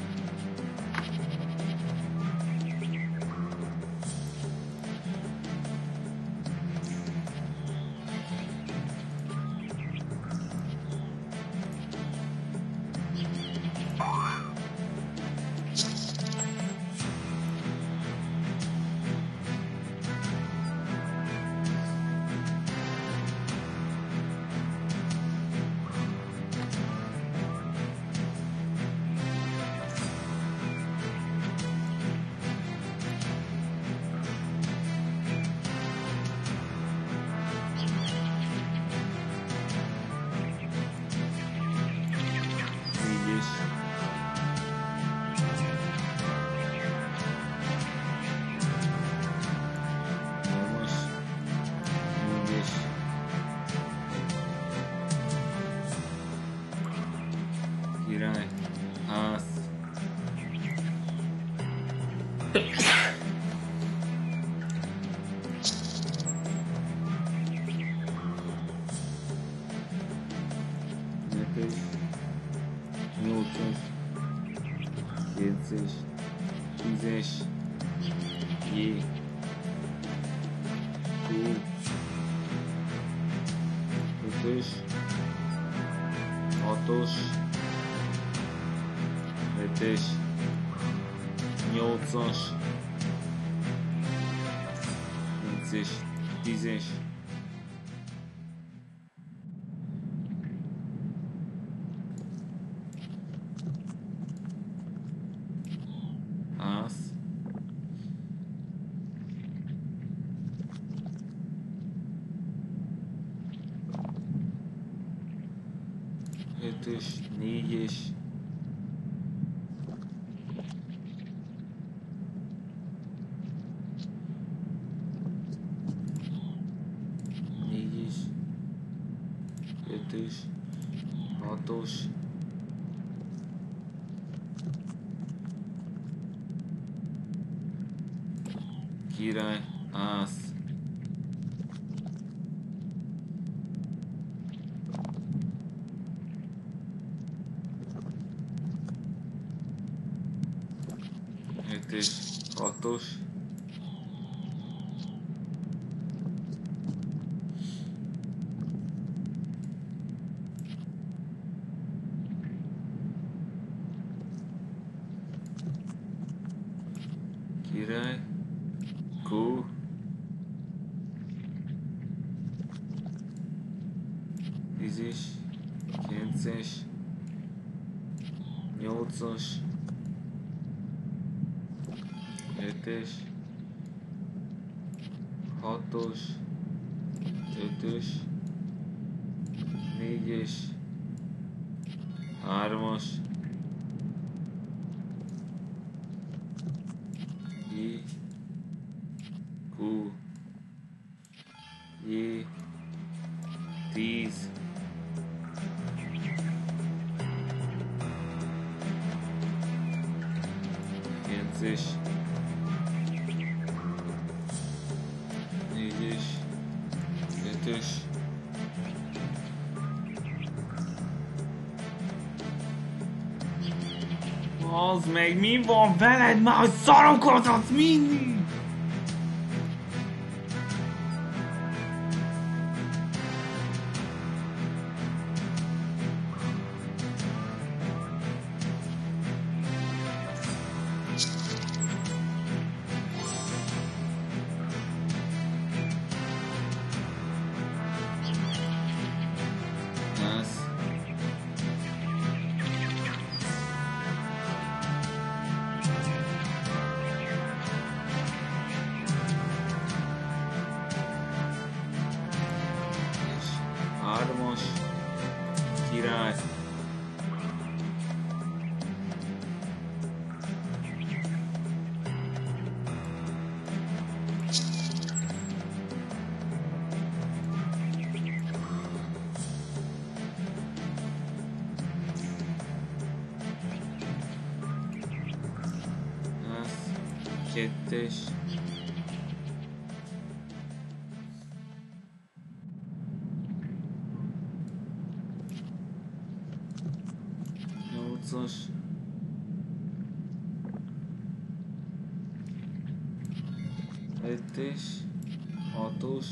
Király, ász. Hetes, 8-as, 9-es, 10-es, J, Q, 5-ös, 6-os, 7-es, 8-as, 10-es. Az. 5-ös, 4-es. 5-ös, 6-os. Király, ász. 5-ös, 6-os. Király, Q. 10-es, 9-es, 8-as, 7-es, 6-os, 5-ös, 4-es, 3-as, I, Q, J, 10, 9-es, 4-es, 5-ös, az meg mi van veled már, hogy szarokat adsz mindig? Hármas, király. Az, 2-es. 8-as, 5-es, 6-os,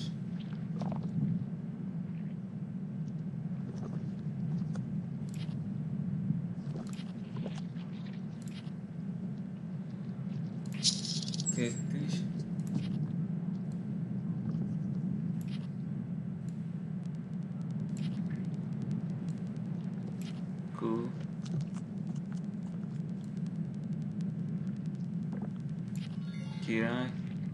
2-es, Q, király,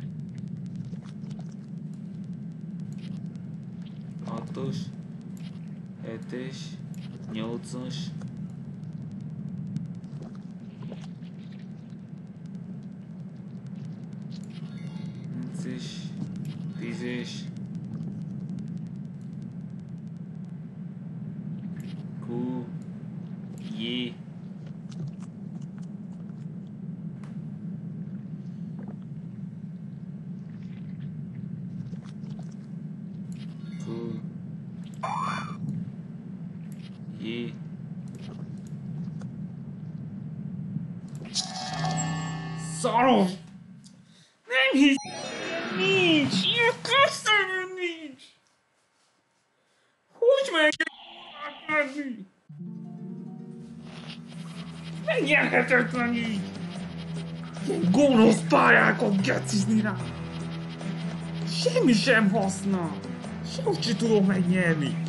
6-os, 7-es, 8-as, 9-es, 10-es, Q, J, 'Szaros! Nem hisz... Nincs! Ilyen köszönöm nincs! Hogy megengedni? Megengedhetetlen így! Ilyen gonosz pályákon gecizni rá! Semmi sem haszna! Sehogy sem tudom megnyerni!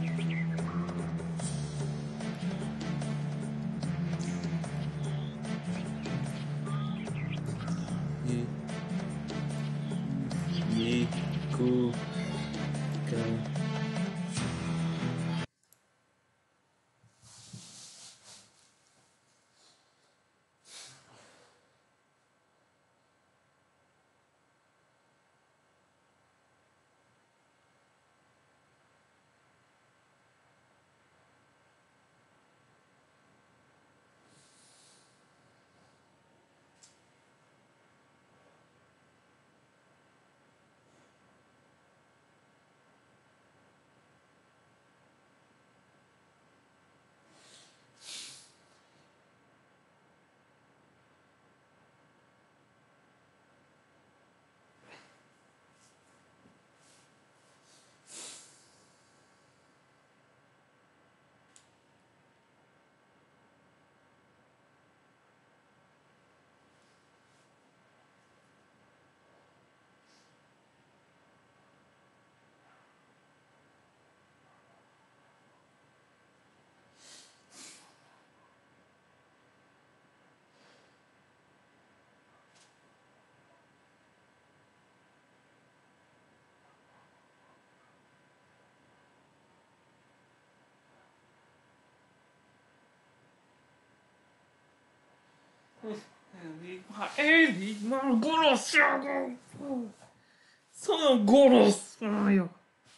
Elég már gonoszságom! Szóval gonosz vagyok!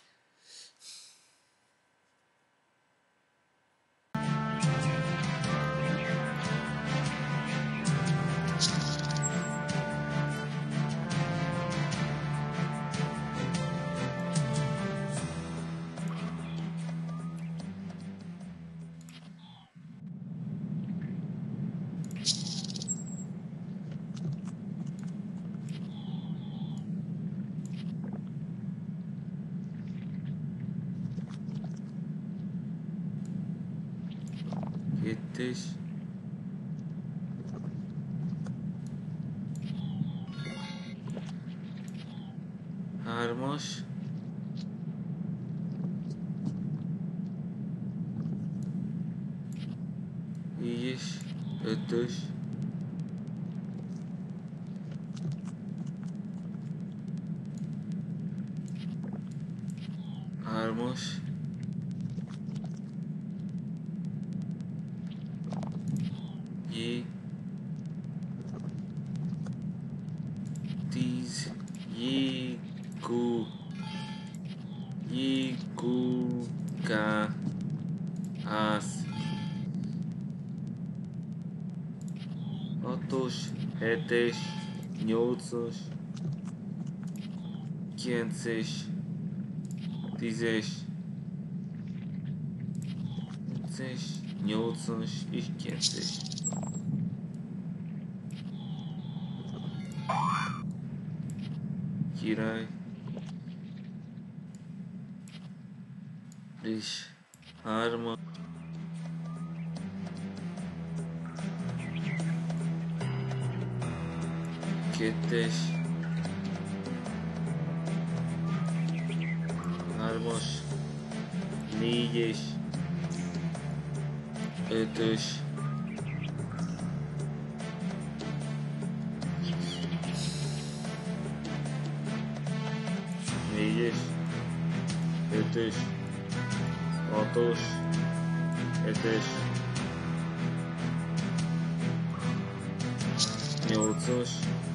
Kettes. Hármas. Négyes. Ötös. Hármas. J. 10. J. Q. J. Q. K. Ász. 6-os, 7-es, 8-as, 9-es, 10-es, 9-es, 8-as és 9-es. Király. És 3. Kettes. 3-as. 4-es. 5-ös. 4-es. 5-ös. 6-os. 7-es. 8-as.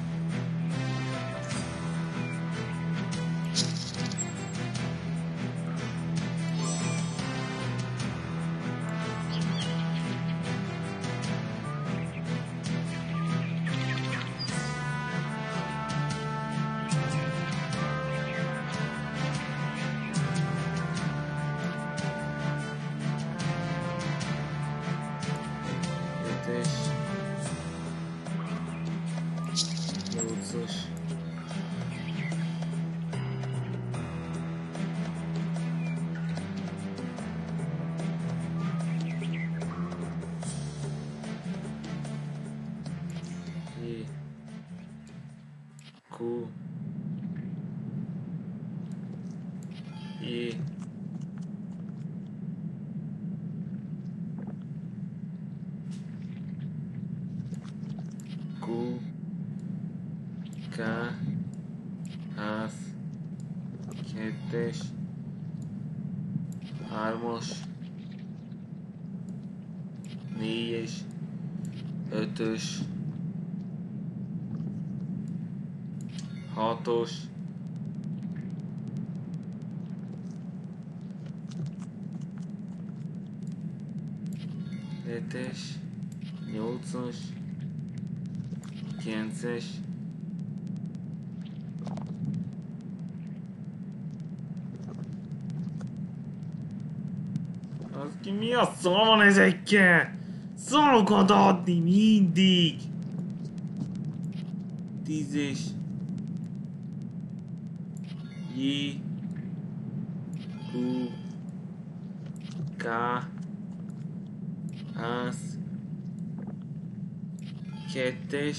8-as. Q. J. Q. K. F. 2-es. 3-as. 4-es. 5-ös. 6-os. 7-es. 8-as. 9-es. Az ki mi a szar van ezekkel? Szarokat adni mindig! 10-es. J. Q. K. S. 2-es.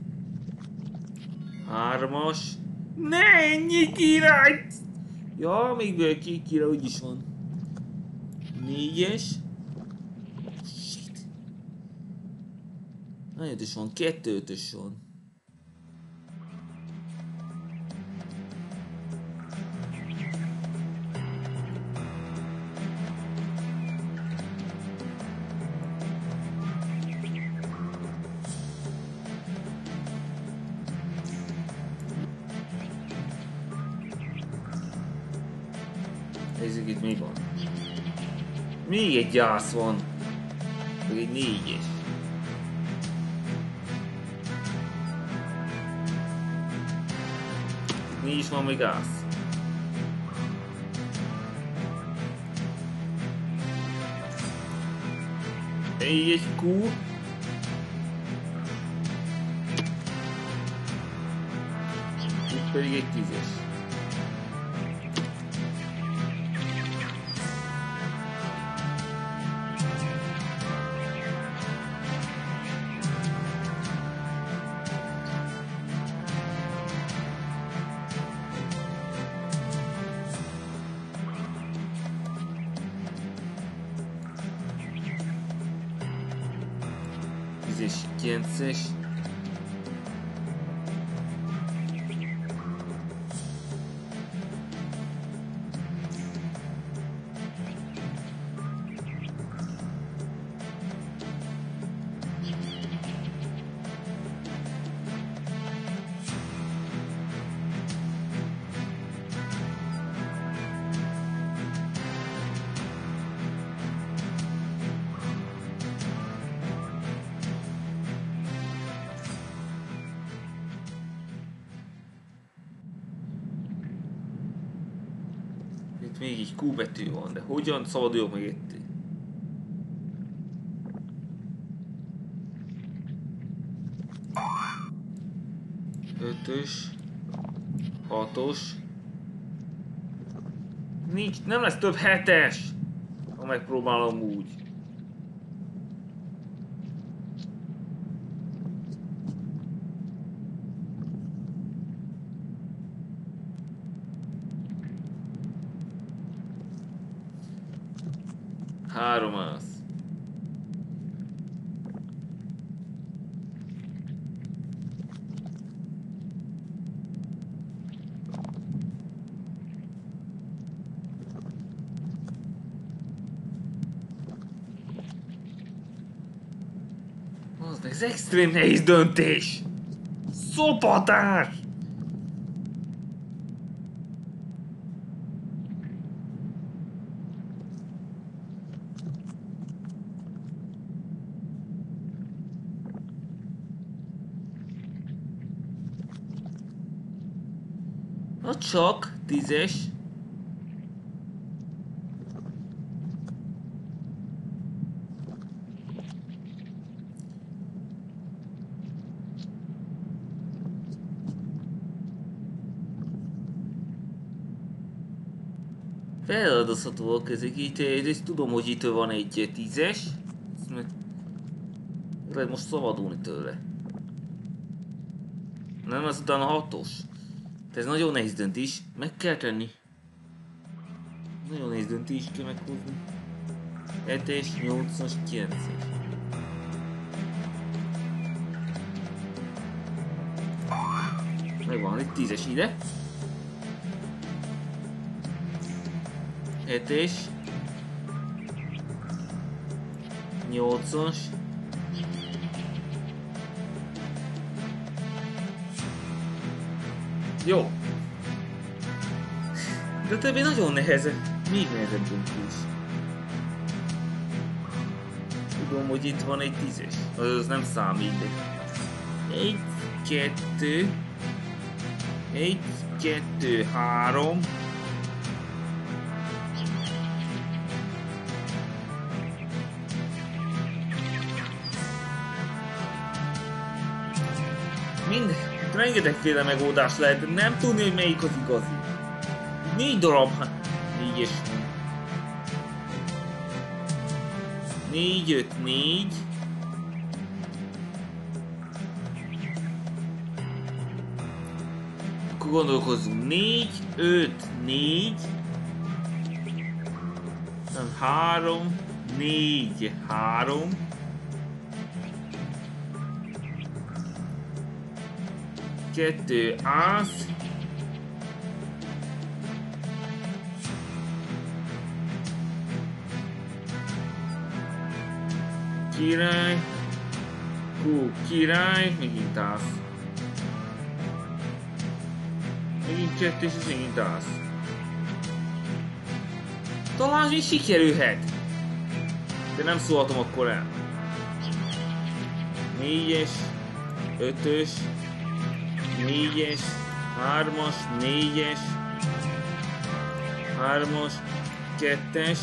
3-as. Ne, ennyi király! Ja, még két király úgyis van. 4-es. Shit. Nagyon ötös van, 2-5-ös van. Nézzük, itt mi van. Még egy gyász van. Még egy 4-es. Mi is van még gáz? Egy Q. Itt pedig egy 10-es. És 9-es. Itt még egy Q betű van, de hogyan szabaduljak meg itt? 5-ös. 6-os. Nincs, nem lesz több 7-es, ha megpróbálom úgy. Három az. Ez extrém nehéz döntés! Szopatás! Na csak 10-es. Feladozhatóak ezek itt, és tudom, hogy itt van egy 10-es. Lehet most szabadulni tőle. Nem, az utána 6-os. Ez nagyon nehéz döntés, meg kell tenni. Nagyon nehéz döntés kell meghozni. 7-es, 8-as, 9-es. Megvan, egy 10-es ide. 7-es. 8-as. Jó. De többé nagyon nehezebb. Még nehezebb döntés. Tudom, hogy itt van egy 10-es. Az nem számít. 1, 2. 1, 2, 3. Minden. Rengetegféle megoldás lehet, nem tudni, hogy melyik az igazi. 4 darab, 4-es. 4, 5, 4. Akkor gondolkozzunk. 4, 5, 4. 3, 4, 3. Kettő ász. Király. Király. Megint ász. Megint kettős és megint ász. Talán is sikerülhet. De nem szólhatom akkor el. 4-es. 5-ös. 4-es, 3-as, 4-es, 3-as, 2-es.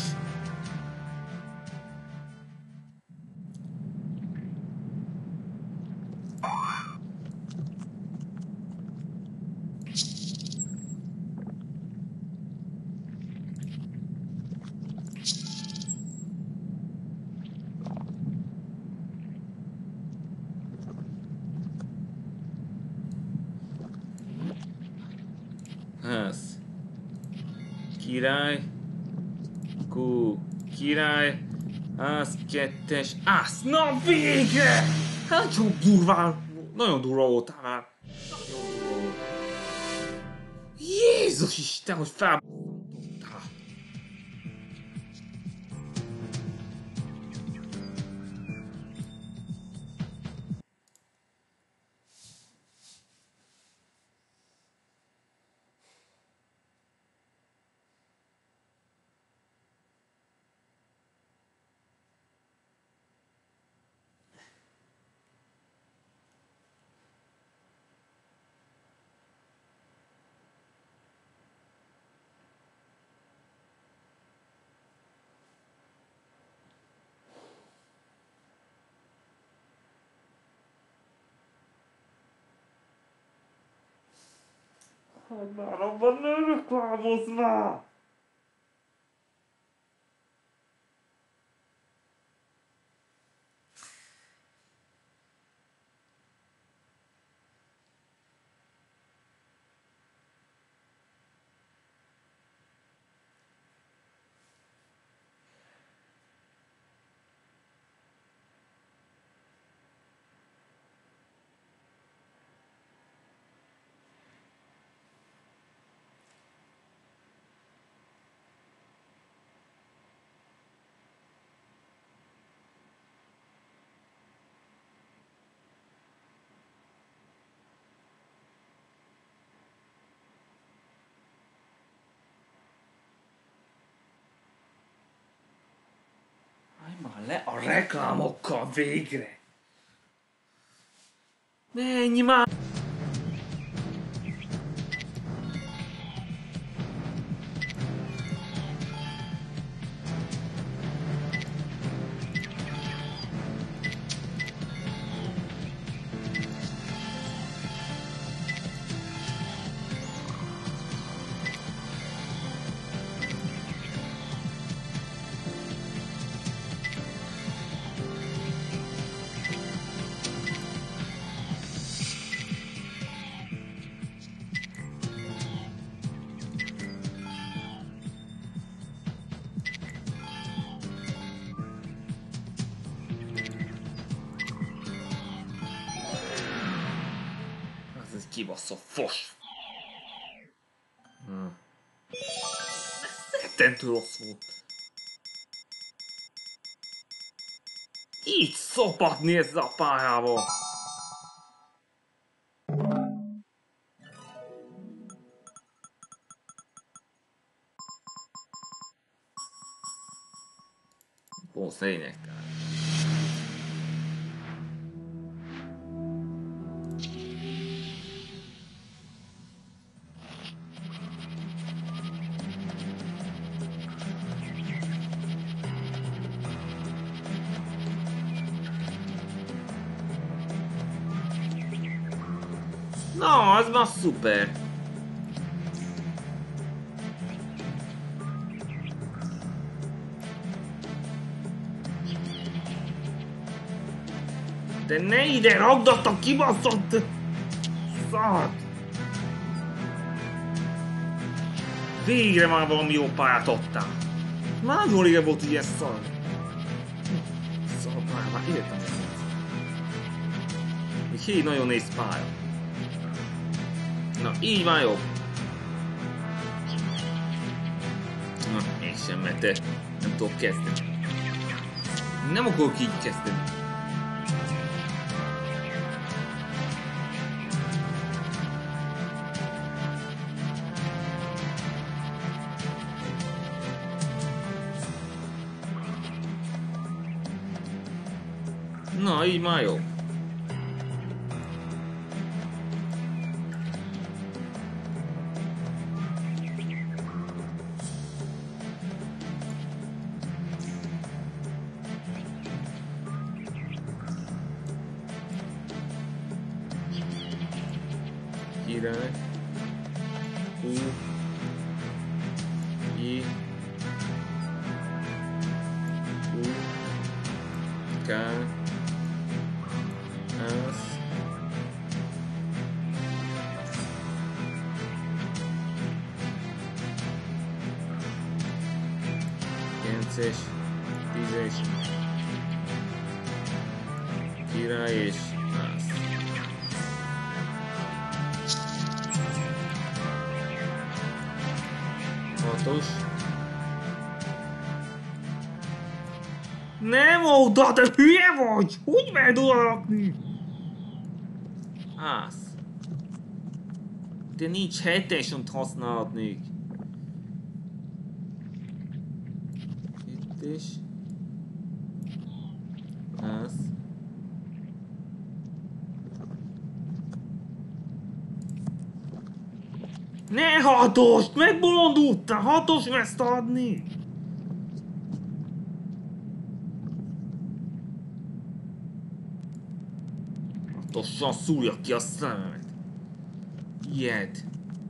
Ász. Király. Király. Ász, 2-es. Ász. Na végre! Hát csak durván. Nagyon durva voltál már. Nagyon durva voltál. Jézus Isten, hogy felbasztották. Hát már abban ne reklámozz már! Már le a reklámokkal végre! Menj már! Kibaszott fos. Ez rettentő rossz volt. Így szopatni ezzel a pályával. Bósz lényegtelen. Na, az már szuper. De ne ide ragdott a kibaszott szart! Végre már valami jó pályát adtál. Már nagyon régen volt ilyen szar. Szar pálya, már értem ezt. Még 7 nagyon néz pálya. Na, így van jobb. Na, mégsem, mert nem tudok kezdeni. Nem akarok így kezdeni. Na, így már jobb. Király. U. I. U. K. S. Kilences, 10-es, király és ász. Hatos. Nem oda, de hülye vagy! Hogy mehet oda rakni? Ász. De nincs 7-es, amit használhatnék. 7-es. Ász. Ne hatost! Megbolondultál! Hatos ezt adni! Hatosan szúrja ki a szememet! Ilyet!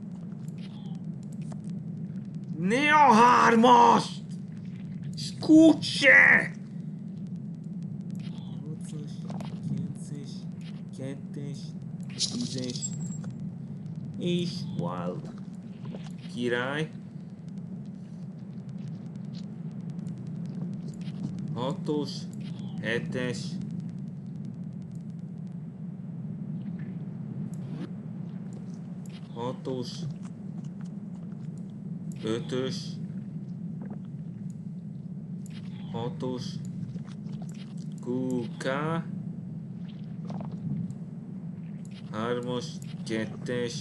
Ne a hármast! Skúcse! 8-as, 9-es, 2-es, 10-es és Wild. Király. 6-os, 7-es. 6-os. 5-ös. 6-os. QK. 3-as, 2-es.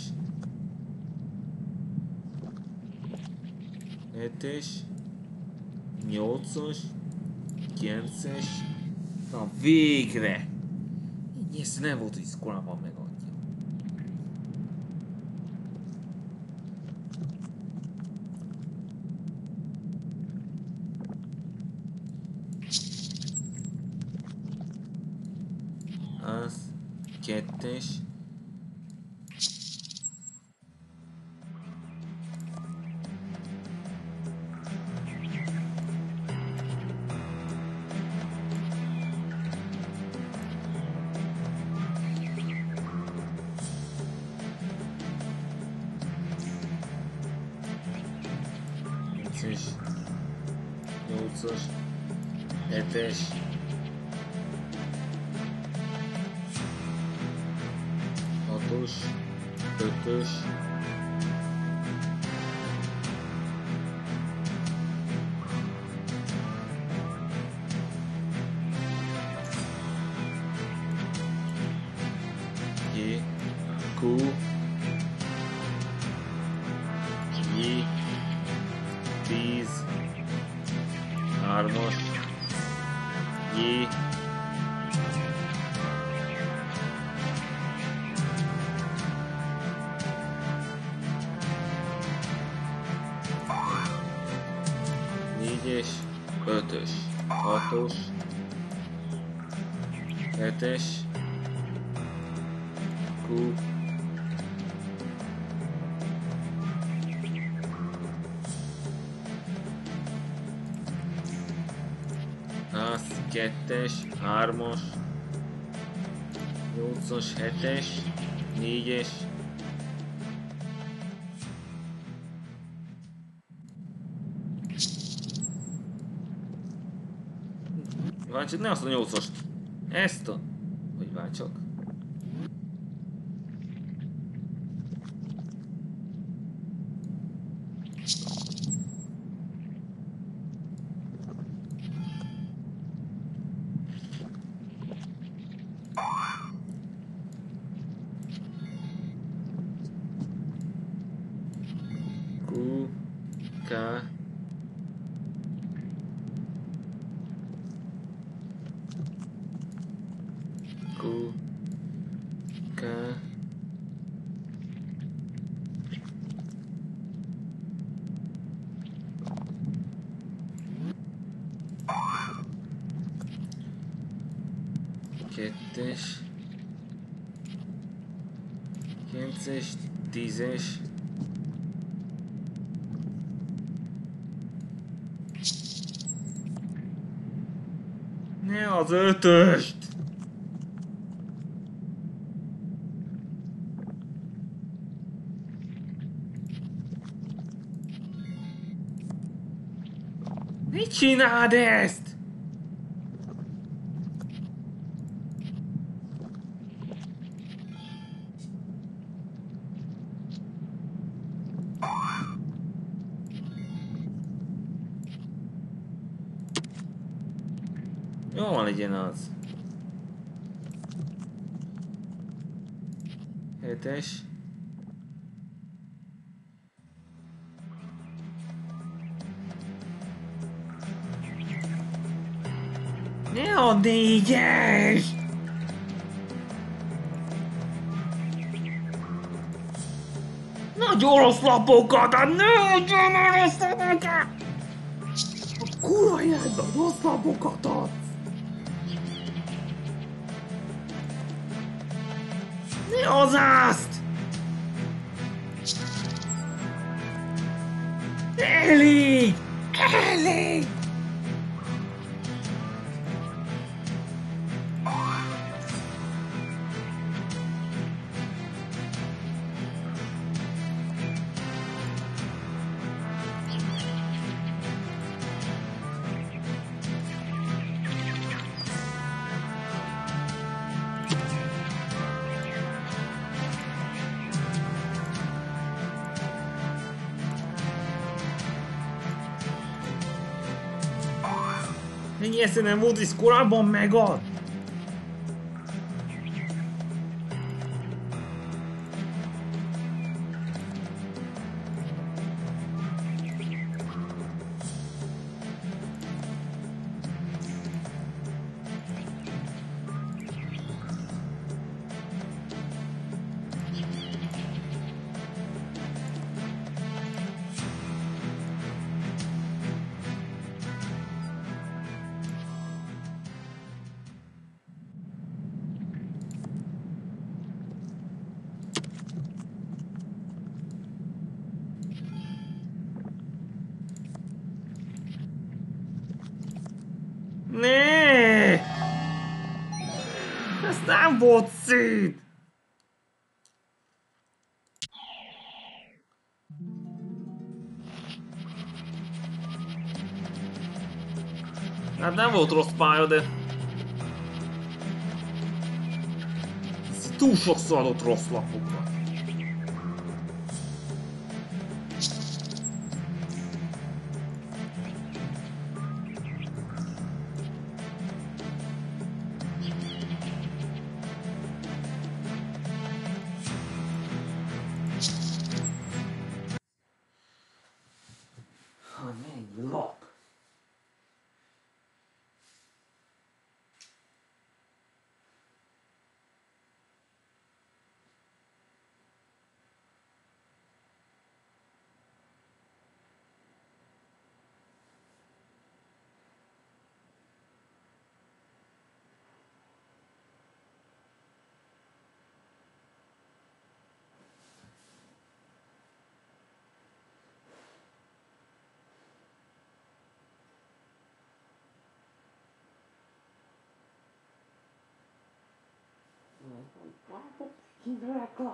7-es, 8-as, 9-es. Na végre! Így ezt nem volt, hogy ez korábban megadja. Az 2-es. Nyolcas, 7-es, 6-os, 5-ös. J, Q, J, 10, 3-as, J, négyes, 5-ös, 6-os, 7-es, Q, az, 2-es, 3-as, 8-as, 7-es, 4-es, várj csak, ne azt a 8-ast, ezt a... hogy várj csak. Q, K, Q, K, kettes, 9-es, 10-es, ne az 5-öst! Mit csináld ezt? Jó van, legyen az. 7-es. Ne a 4-es! Nagy orosz lapokat, a nagyon orosz lapokat! A kurva életben orosz lapokat adsz! Ne az azt! Elég! Elég! Ennyi esze nem volt, és korábban megad! Ne! Ez nem volt szét! Hát nem volt rossz pálya, de... Ez túl sokszor adott rossz lapokat. Lap. Királyka!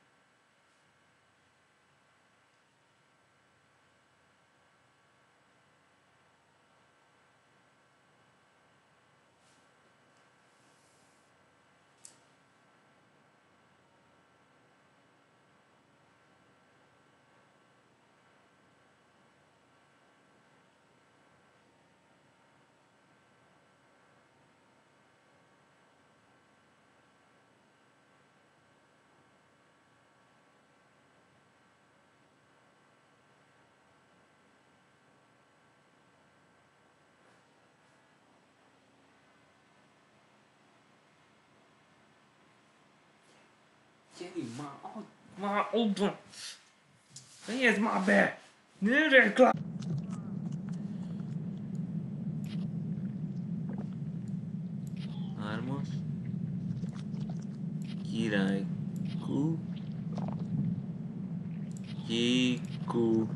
Gyere már oda! Fejezd már be! Ne reklám! Hármas. Király Q. J Q.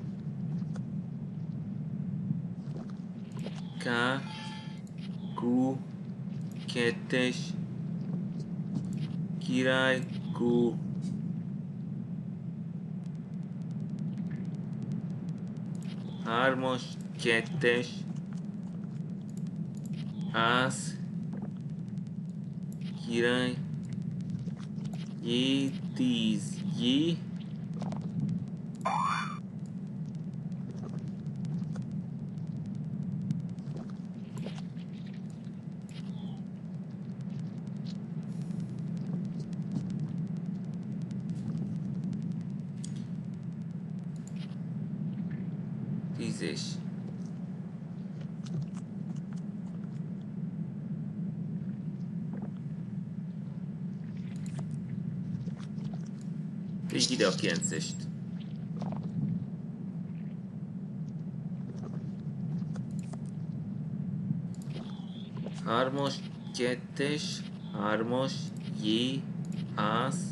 K. Q. Kettes. Király Q. Hármas, kettes. Ász. Király. J10. J. Tízes. Így ide a 9-est. Hármas, kettes, hármas, J, ász.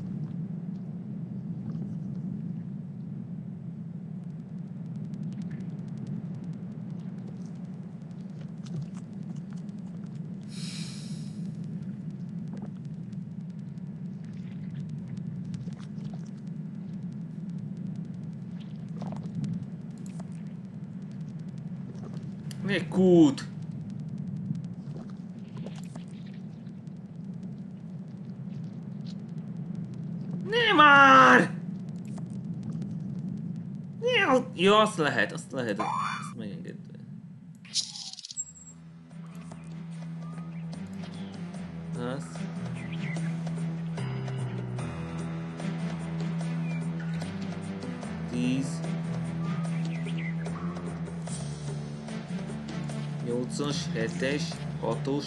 Még kút! Ne már! Ja, azt lehet, azt megengedve. Az. Tíz. 8-as, 7-es, 6-os,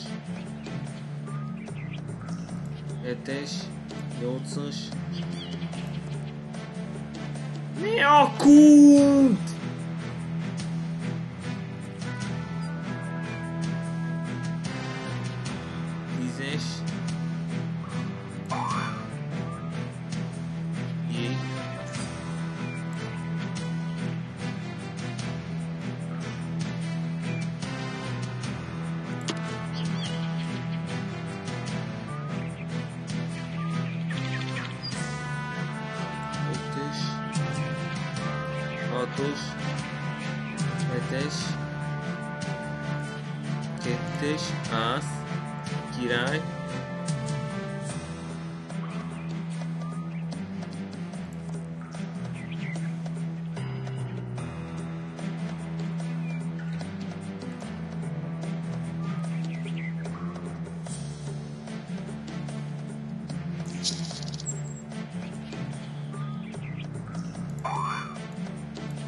7-es, 8-as. Mi a kút? Tízes. Jé. Hatos, hetes, kettes, ász, király,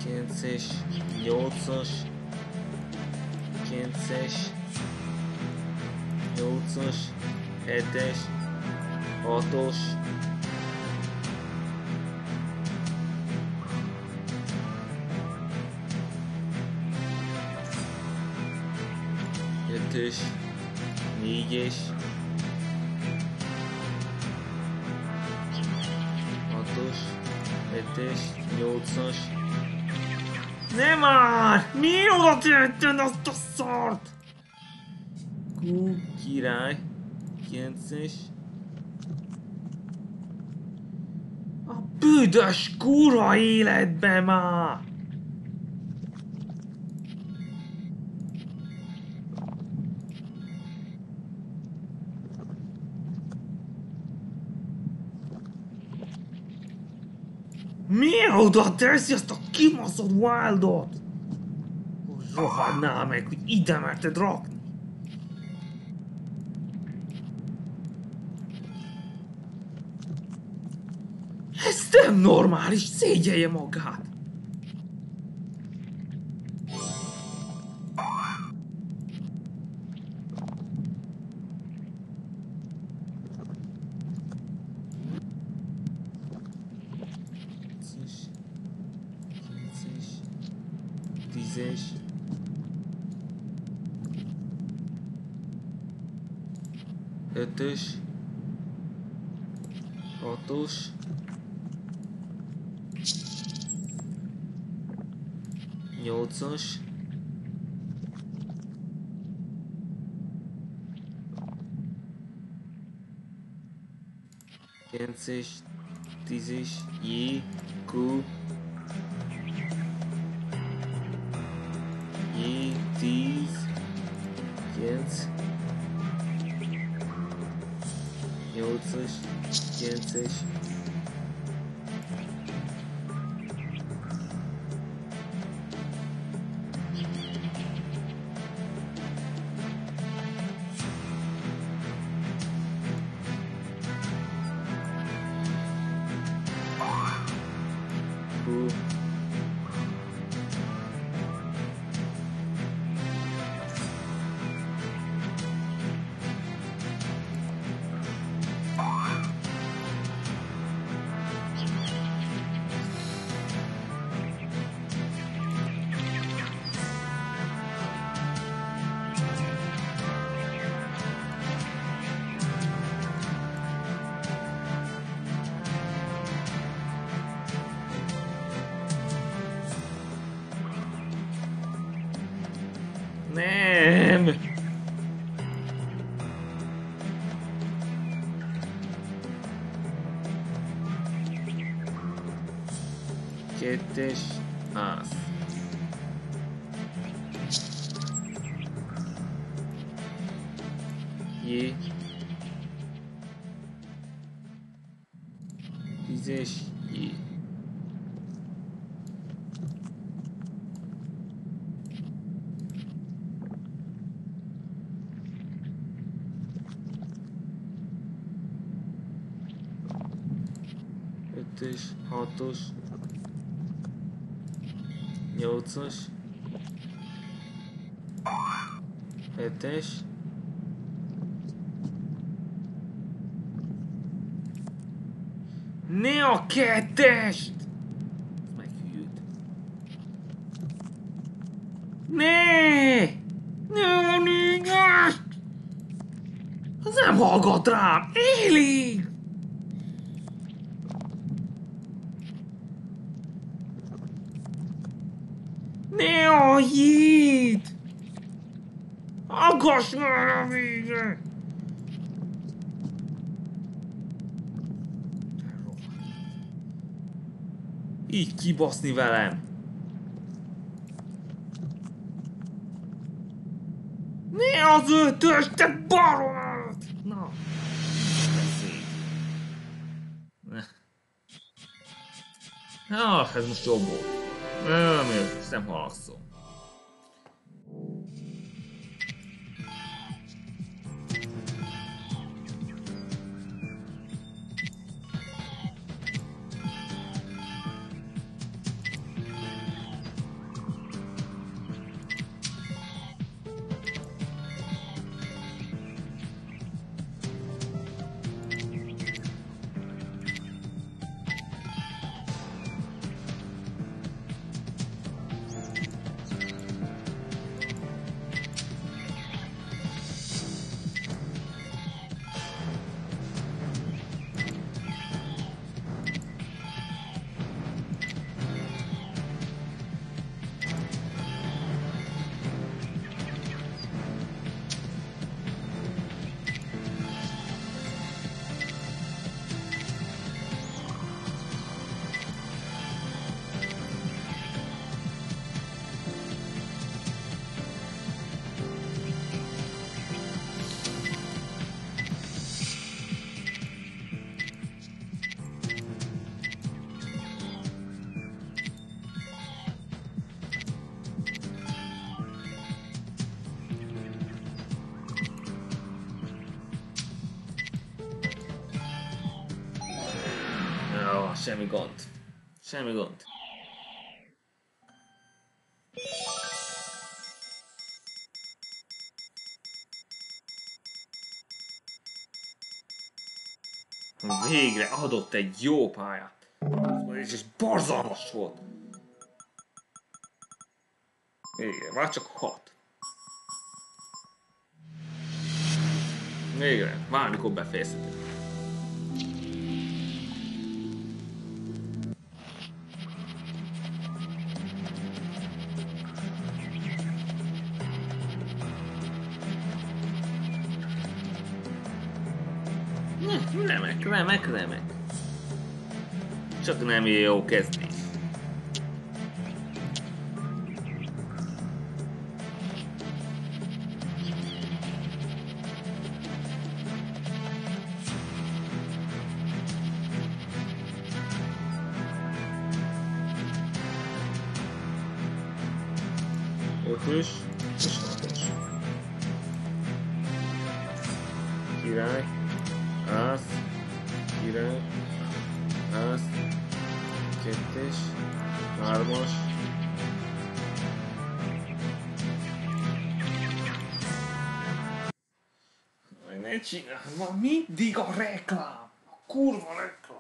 9-es, 8-as, 9-es, 8-as, 7-es, 6-os, 5-ös, 4-es, 6-os, 7-es, 8-as. Nem már! Mi oda tetted azt a szart? Q király, 9-es. A büdös kurva életbe már! Mi oda teszi azt a kibaszott Wildot? Hogy rohadnál meg, hogy ide merted rakni? Ez nem normális, szégyelje magát! Tízes. Ötös. Hatos. Nyolcas. Kilences. Tízes. J. Q. J. 10. 9. 8-as, 9-es. Nem! Kettes ász. J. Tízes J. Ötös, hatos, nyolcas, hetes, ne a kettest! Meghűlt. Ne! Ne a négyest! Az nem hallgat rám! Éli! Ne a jét! Aggass már a végre! Így kibaszni velem! Ne az ötös, te barom! Na! Ez most jobb volt. Nem, ezt nem halaszom. semmi gond. Semmi gond. Végre adott egy jó pályát. És borzalmas volt. Végre, már csak 6. Végre, bármikor befejezhető. Remek. Csak nem jó kezdés. Ötös és hatos. Király. Ász. Király. Ász. Kettes. Hármas. Ne csinálj, ma mindig a reklám. A kurva reklám.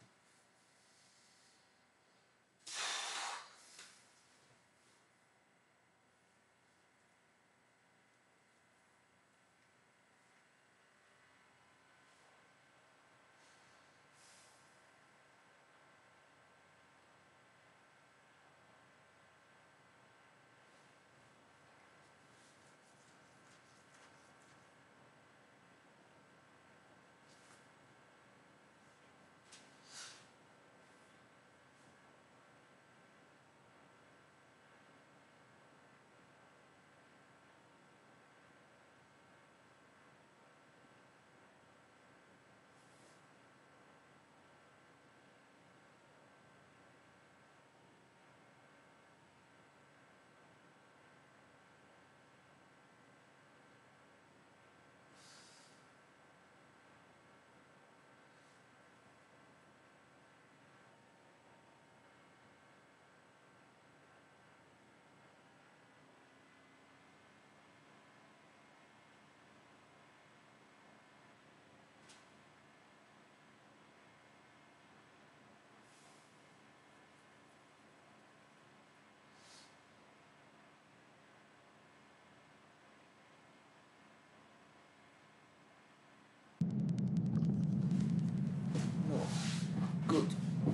Good.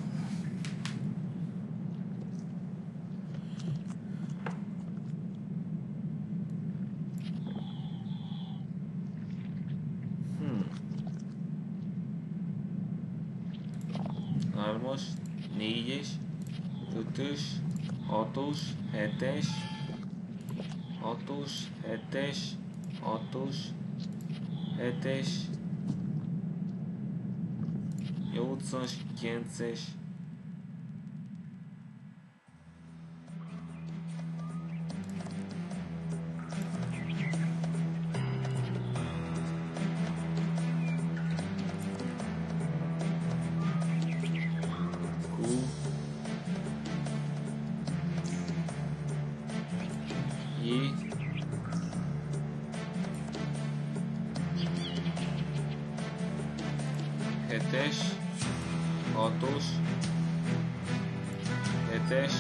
Hármas, négyes, ötös, hatos, hetes, hatos, hetes, hatos, hetes, 8-as, 9-es, hetes, hatos, hetes,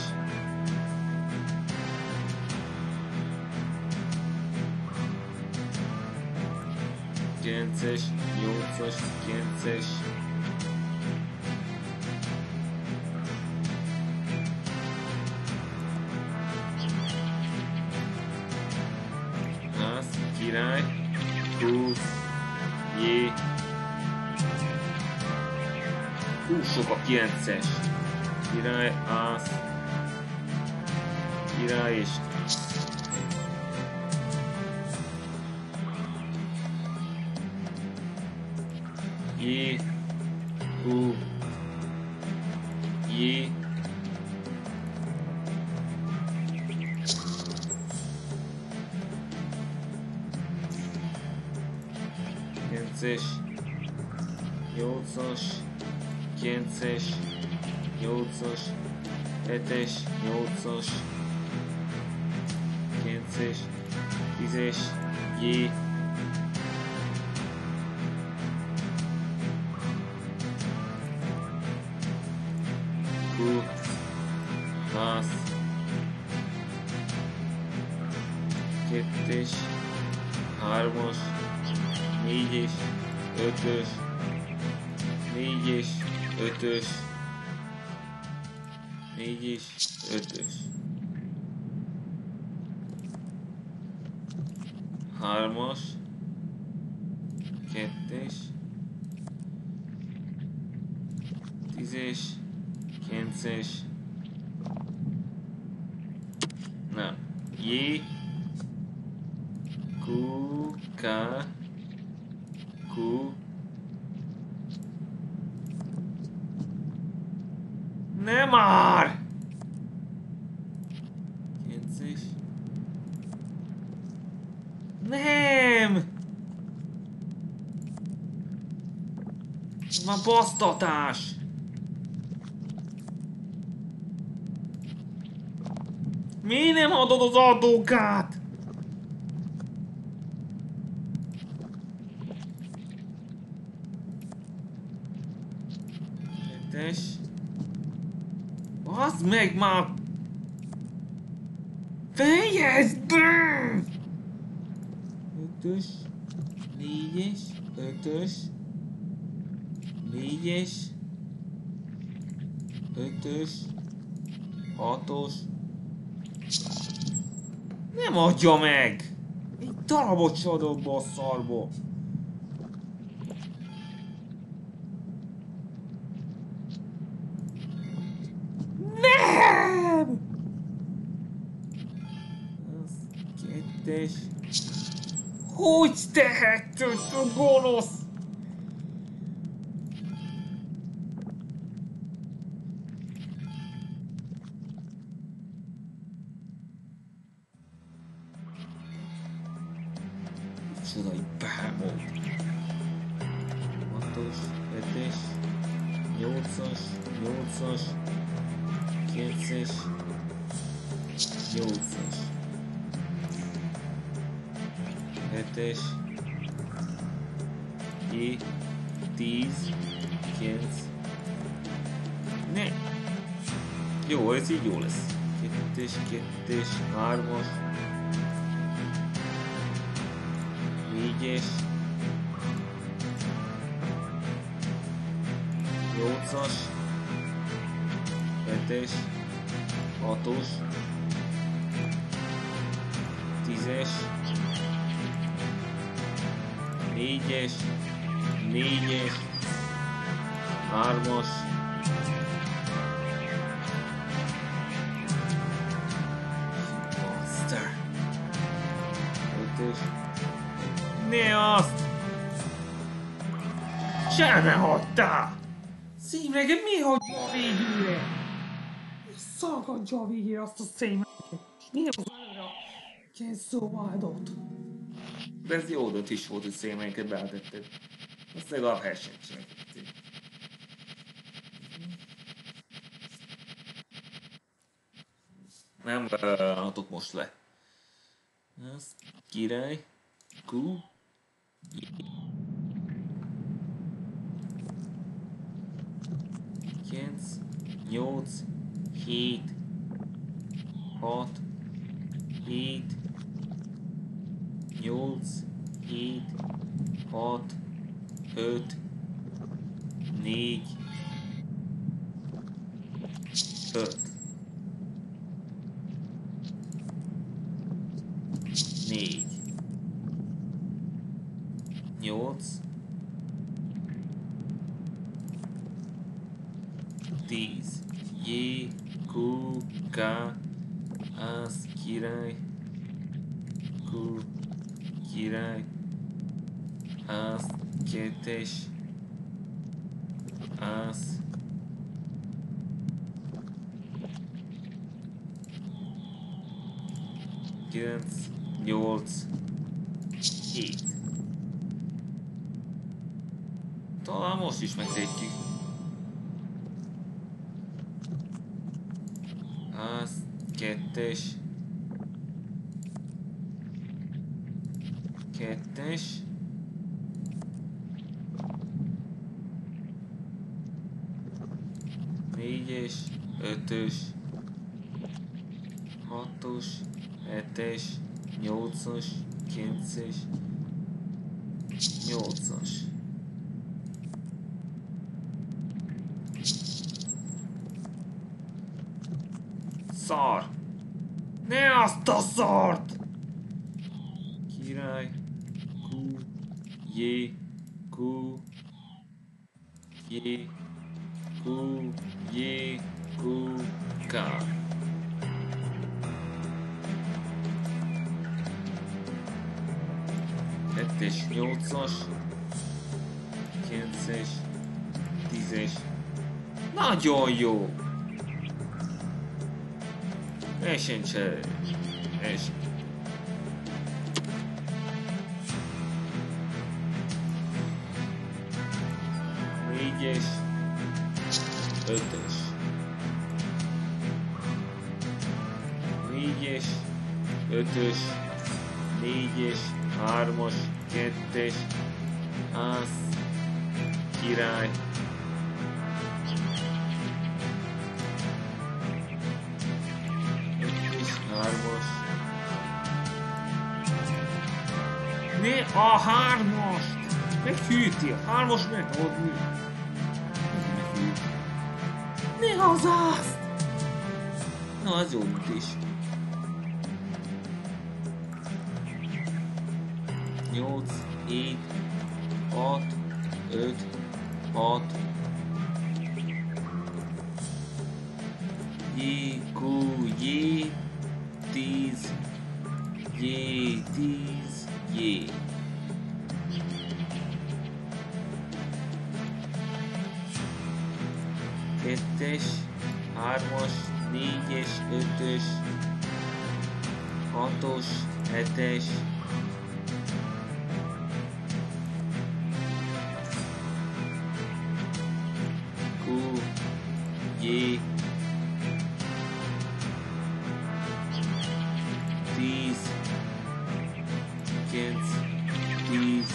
kilences, 8-as, 9-es, ász, király, túl, jé. Túl sok a 9-es. Király, ász. Király és... Jé. Hú. Jé. Kilences. 8-as. 9-es, 8-as, 7-es, 8-as, 9-es, 10-es, J. Q, Hasz, 2-es, 3-as, 4-es, 5-ös, 4-es, 5-ös, 4-es, 5-ös, 3-as, 2-es, 10-es, 9-es, nem, J, Q, K, Q, nem már! 9-es, nem! Ez már basztatás! Mi nem adod az adókát? Kettes. Baszd meg már! Fejezd be! 5-ös, 4-es, 5-ös, 4-es, 5-ös, 6-os. Nem adja meg! Egy darabot se adok be a szarba! Nem! Az 2-es. Hogy tehetted, a gonosz? Csodai bámok. 6-os, 7-es, 8-as, 8-as, 9-es, 8-as, 7-es, 10, 9. Ne! Jó, ez így jó lesz. 2-es, 2-es, 3-as, 4-es, 8-as, 7-es, 6-os, 10-es, 4-es, 4-es, 3-as, 5-ös. Ne azt! Se ne hagytál! Szívneged mi hagyja a végére? Szakadja a végére azt a szémet! Mi az óra? Szóval adott. De ez jó adott is volt, hogy szémelyeket beálltetted. Azt legalább helyset csináltettél. Nem vállalhatok most le. Ez király. Q. 9, 8, 7, 6, 7, 8, 7, 6, 5, 4, 5, 4, 8, 10, J, Q, K, az király, Q, király, az kettes, az, kilenc, 8, 7. Talán most is megtehetjük. Az, kettes. Kettes. Négyes, ötös, hatos, hetes, nyolcas, kilences, nyolcas. Szar! Ne azt a szart! Király. Q. J. Q. J. Q. J. Q. K. Kettes, nyolcas, kilences, tízes. Nagyon jó! Versenycser. És négyes, ötös. Négyes, ötös, négyes, hármas, kettes, ász, király. Ötös, hármas. Ne a hármast! Meghűti, a hármas megadni. Ne az azt! Na, az jó is. 8, 7, 6, 5, 6. J, Q, J, 10, J, 10, J. Kettes, hármas, négyes, ötös, hatos, hetes, Q, J, 10, 9, 10.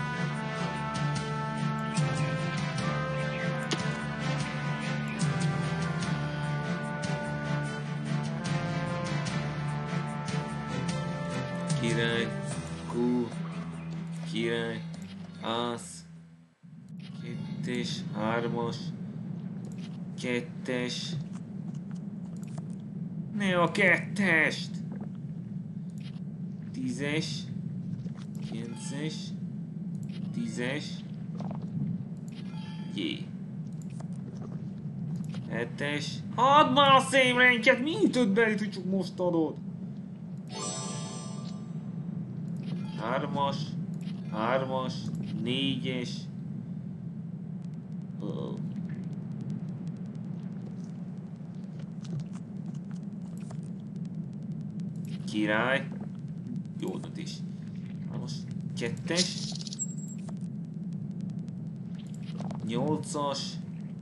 Király, Q, király, ász, kettes, hármas, kettes. Ne a kettest! Tízes, kilences, tízes, J. Hetes. Add már a szémrenket, mi ütött be itt, hogy csak most adod? Hármas, hármas, négyes. Király. Jó dönt is. Hármas, kettes. Nyolcas.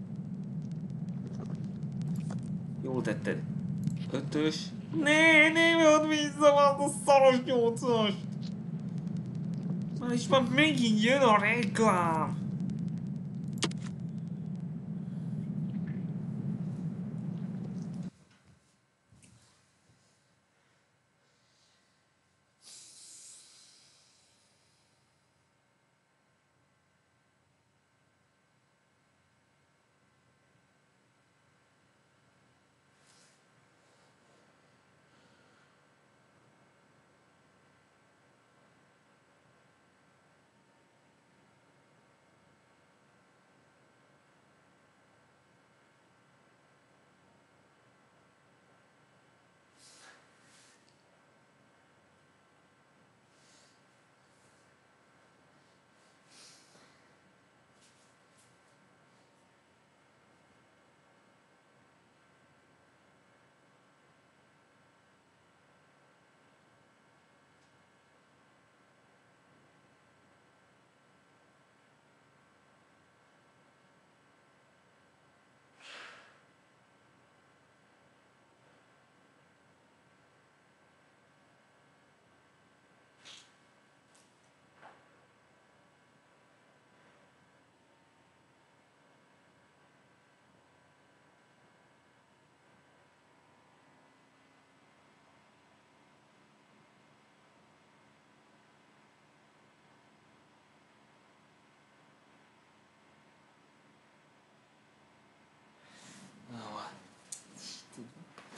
Jól tetted. Ötös. Ne add vissza azt a szaros nyolcast! És már megint jön a reklám!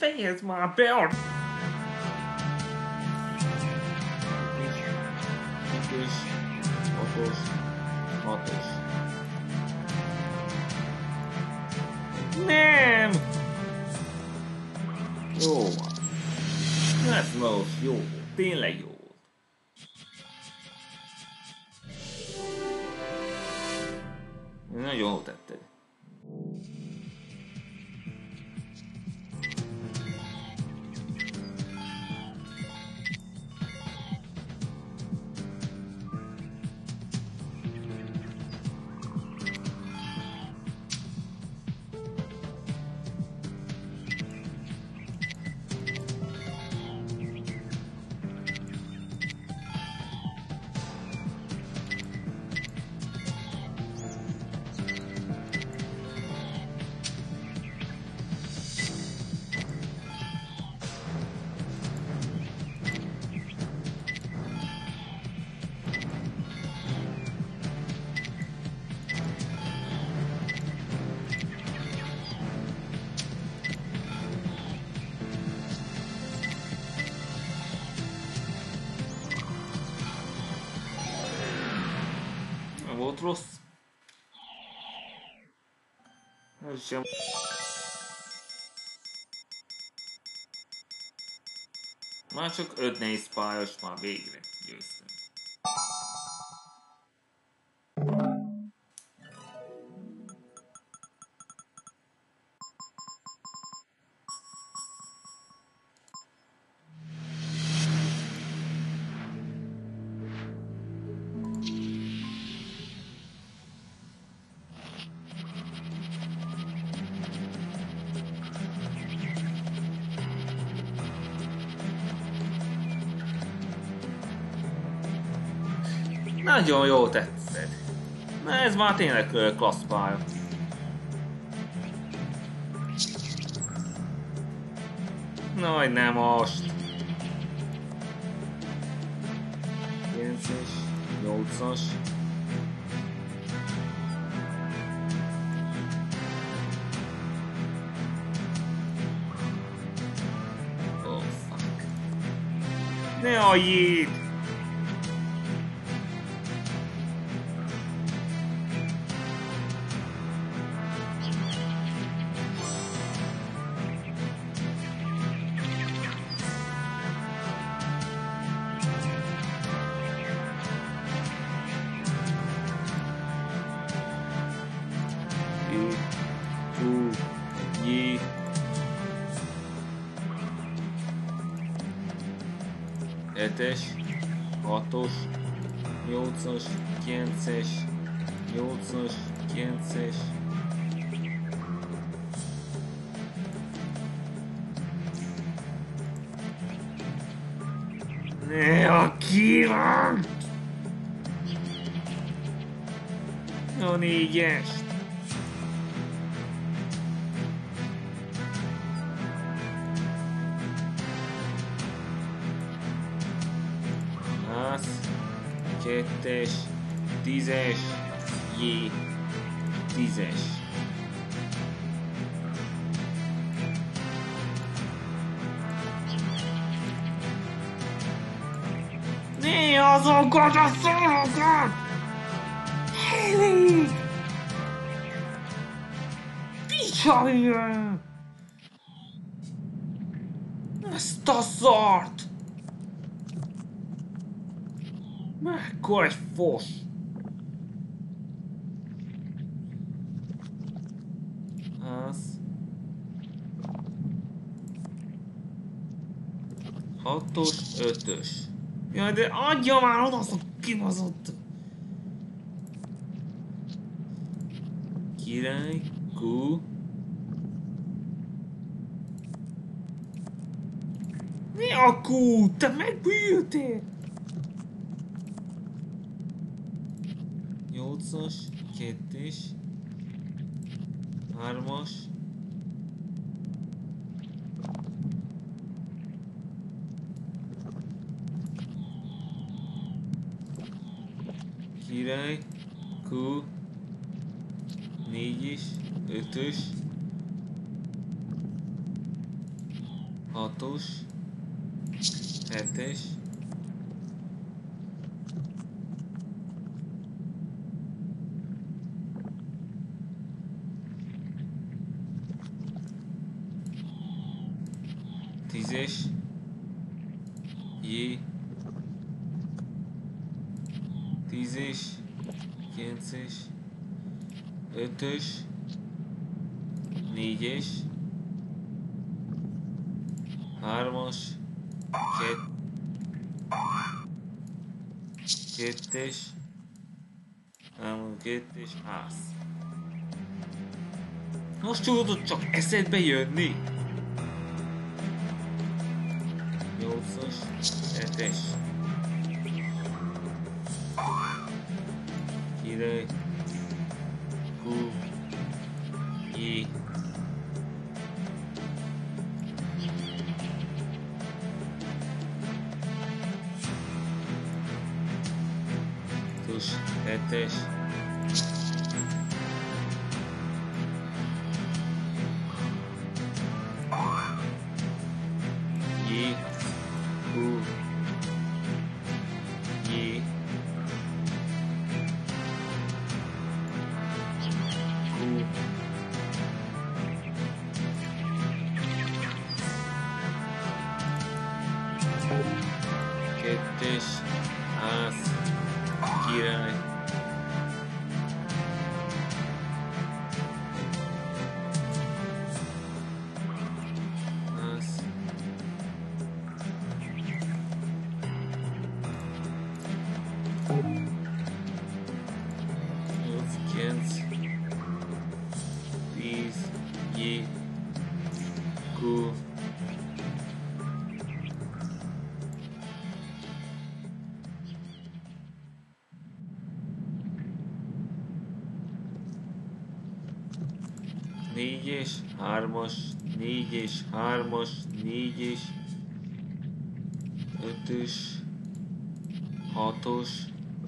fejezd már be a... 5-ös, 6-os. Nem! Jó van. Ez most jó volt. Tényleg jó volt. Nagyon jól tetted. Nem volt rossz. Ez sem. Már csak 5 nehéz pályás, már végre győztem. Nagyon jó tetszett. Na ez már tényleg klassz pálya. Nagy nem most. 9-es, 8-as. Oh fuck. Ne aljéd! Hetes, 6-os, 8-as, 9-es, 8-as, 9-es. Ne a kívánt! A 4-est! Kettes, 10-es, J, 10-es. Ne azokat a szavakat! Elég! Picsa ilyen! Ezt a szart! Mekkora egy fos! Az... 6-os, 5-ös. Jaj, de adja már oda azt a kibaszott! Király, Q... Mi a Q? Te megbűltél! 8-as, 2-es, 3-as. Király, Q, 4-es, 5-ös. 6-os, 7-es, 10-es, J, 10-es, 9-es, 5-ös, 4-es, 3-as, 2-es, 2-es, ász. Most tudod csak eszedbe jönni? 8-as, 7-es. Király. Q. J. Tus, 7-es. J. Q. J. Q. Kettes, ász, király. Ász. Nyolc, 9, 10, J, Q. Négyes, 3-as, 4-es, 3-as, 4-es, 5-ös, 6-os,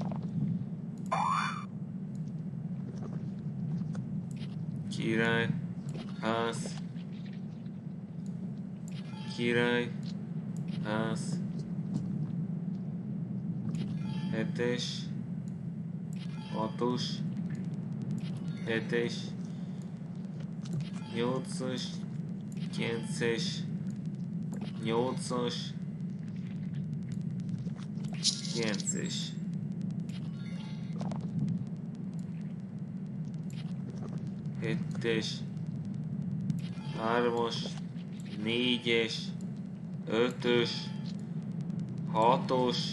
király, ász, király, ász, 7-es, 6-os, 7-es, 8-as, 9-es, 8-as, 9-es. 7-es, 3-as, 4-es, 5-ös, 6-os,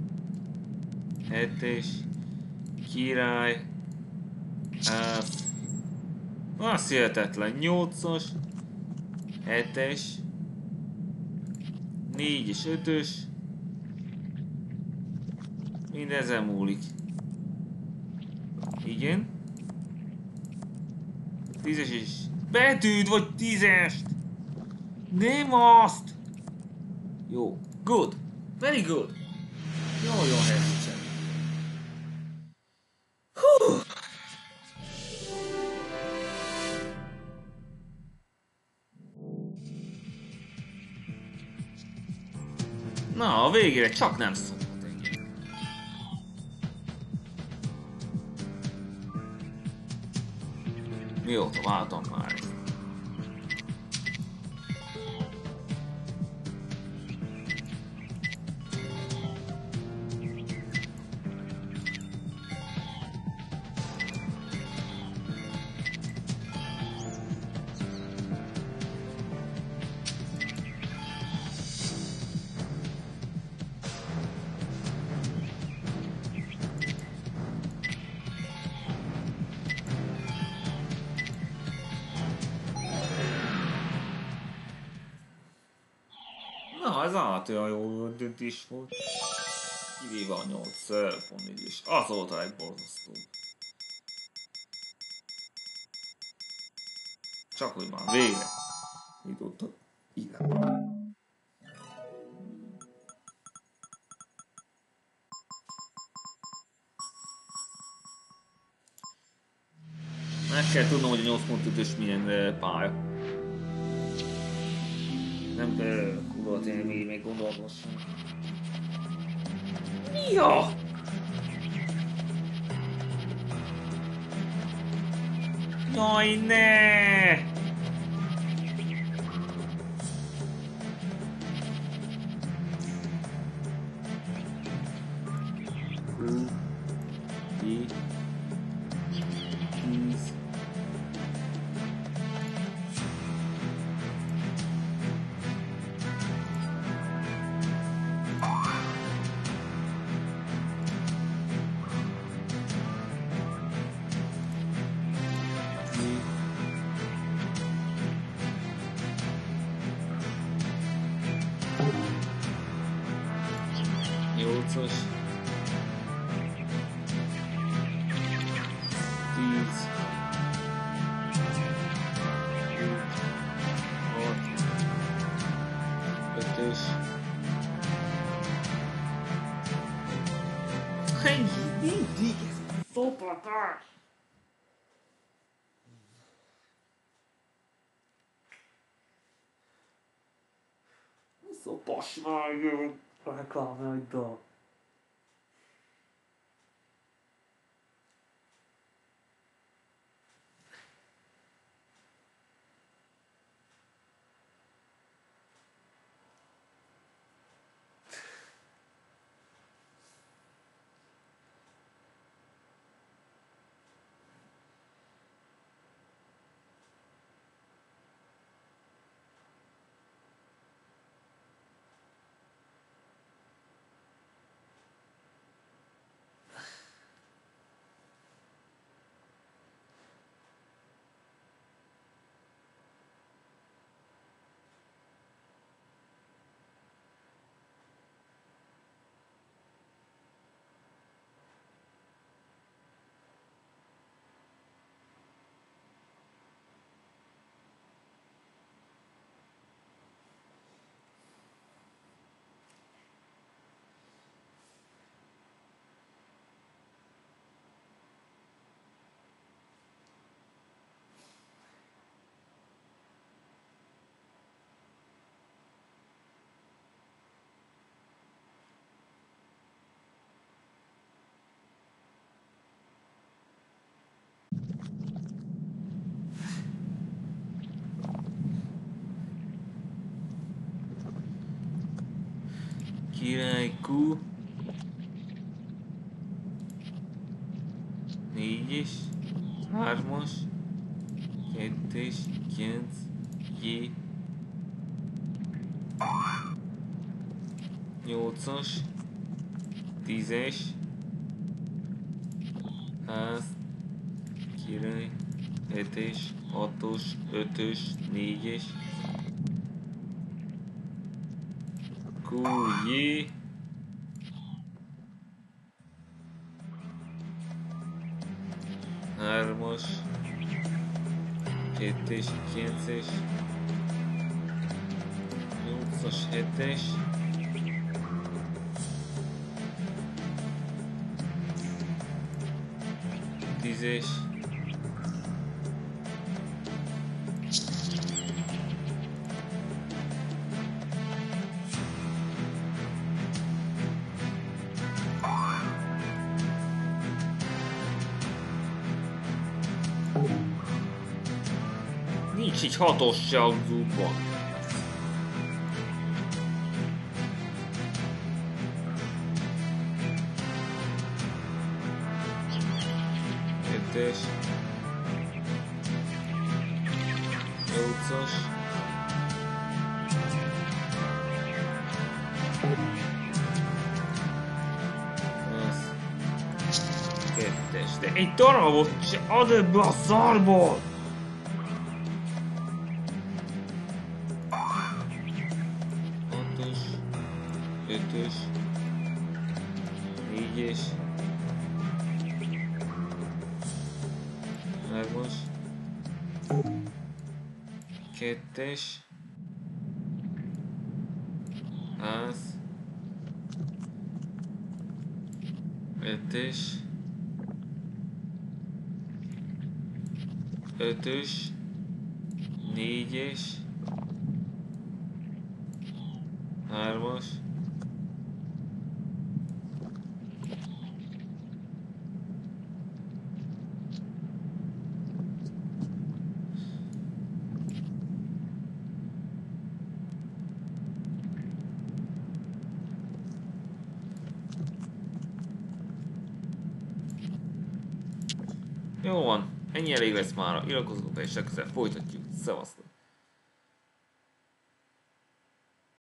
7-es, király, ász. Az hihetetlen, 8-as, 7-es, 4-es, 5-ös, mindezen múlik. Igen. 10-es is. Betűd vagy 10-est! Nem azt! Jó. Good. Very good. Jó helyzetsen. Na, a végére csak nem szólhat engem. Mióta váltam már? Na, ez állat olyan jó döntés volt. Kivéve a 8.4 és az volt a legborzasztóbb. Csak hogy már végre jutottak ide. Meg kell tudnom, hogy a 8.5-ös milyen pálya. Nem kurva tényleg még gondolkozzunk. Mi a? Jaj, ne! Nyolcas. 10. 6. 5-ös. Mindig ez a szopatás! Szopas már jön a reklámjaiddal. Király Q. 4-es. 3-as. 2-es. 9. J. 8-as. 10-es. Ház. Király. 7-es. 6-os. 5-ös. 4-es. J. 3-as. 2-es. 9-es. 8-as. 7-es. 10-es. Nincs így 6-os se a zúgban. Kettes. 8-as. Az. Kettes. De egy darabot se ad ebbe a szarból! Ötös, 4-es, 3-as, 2-es, ház, 5-es, 5-ös, 4-es, 3-as. Jó van, ennyi elég lesz mára. Iratkozzatok fel és legközelebb folytatjuk. Szevasztok!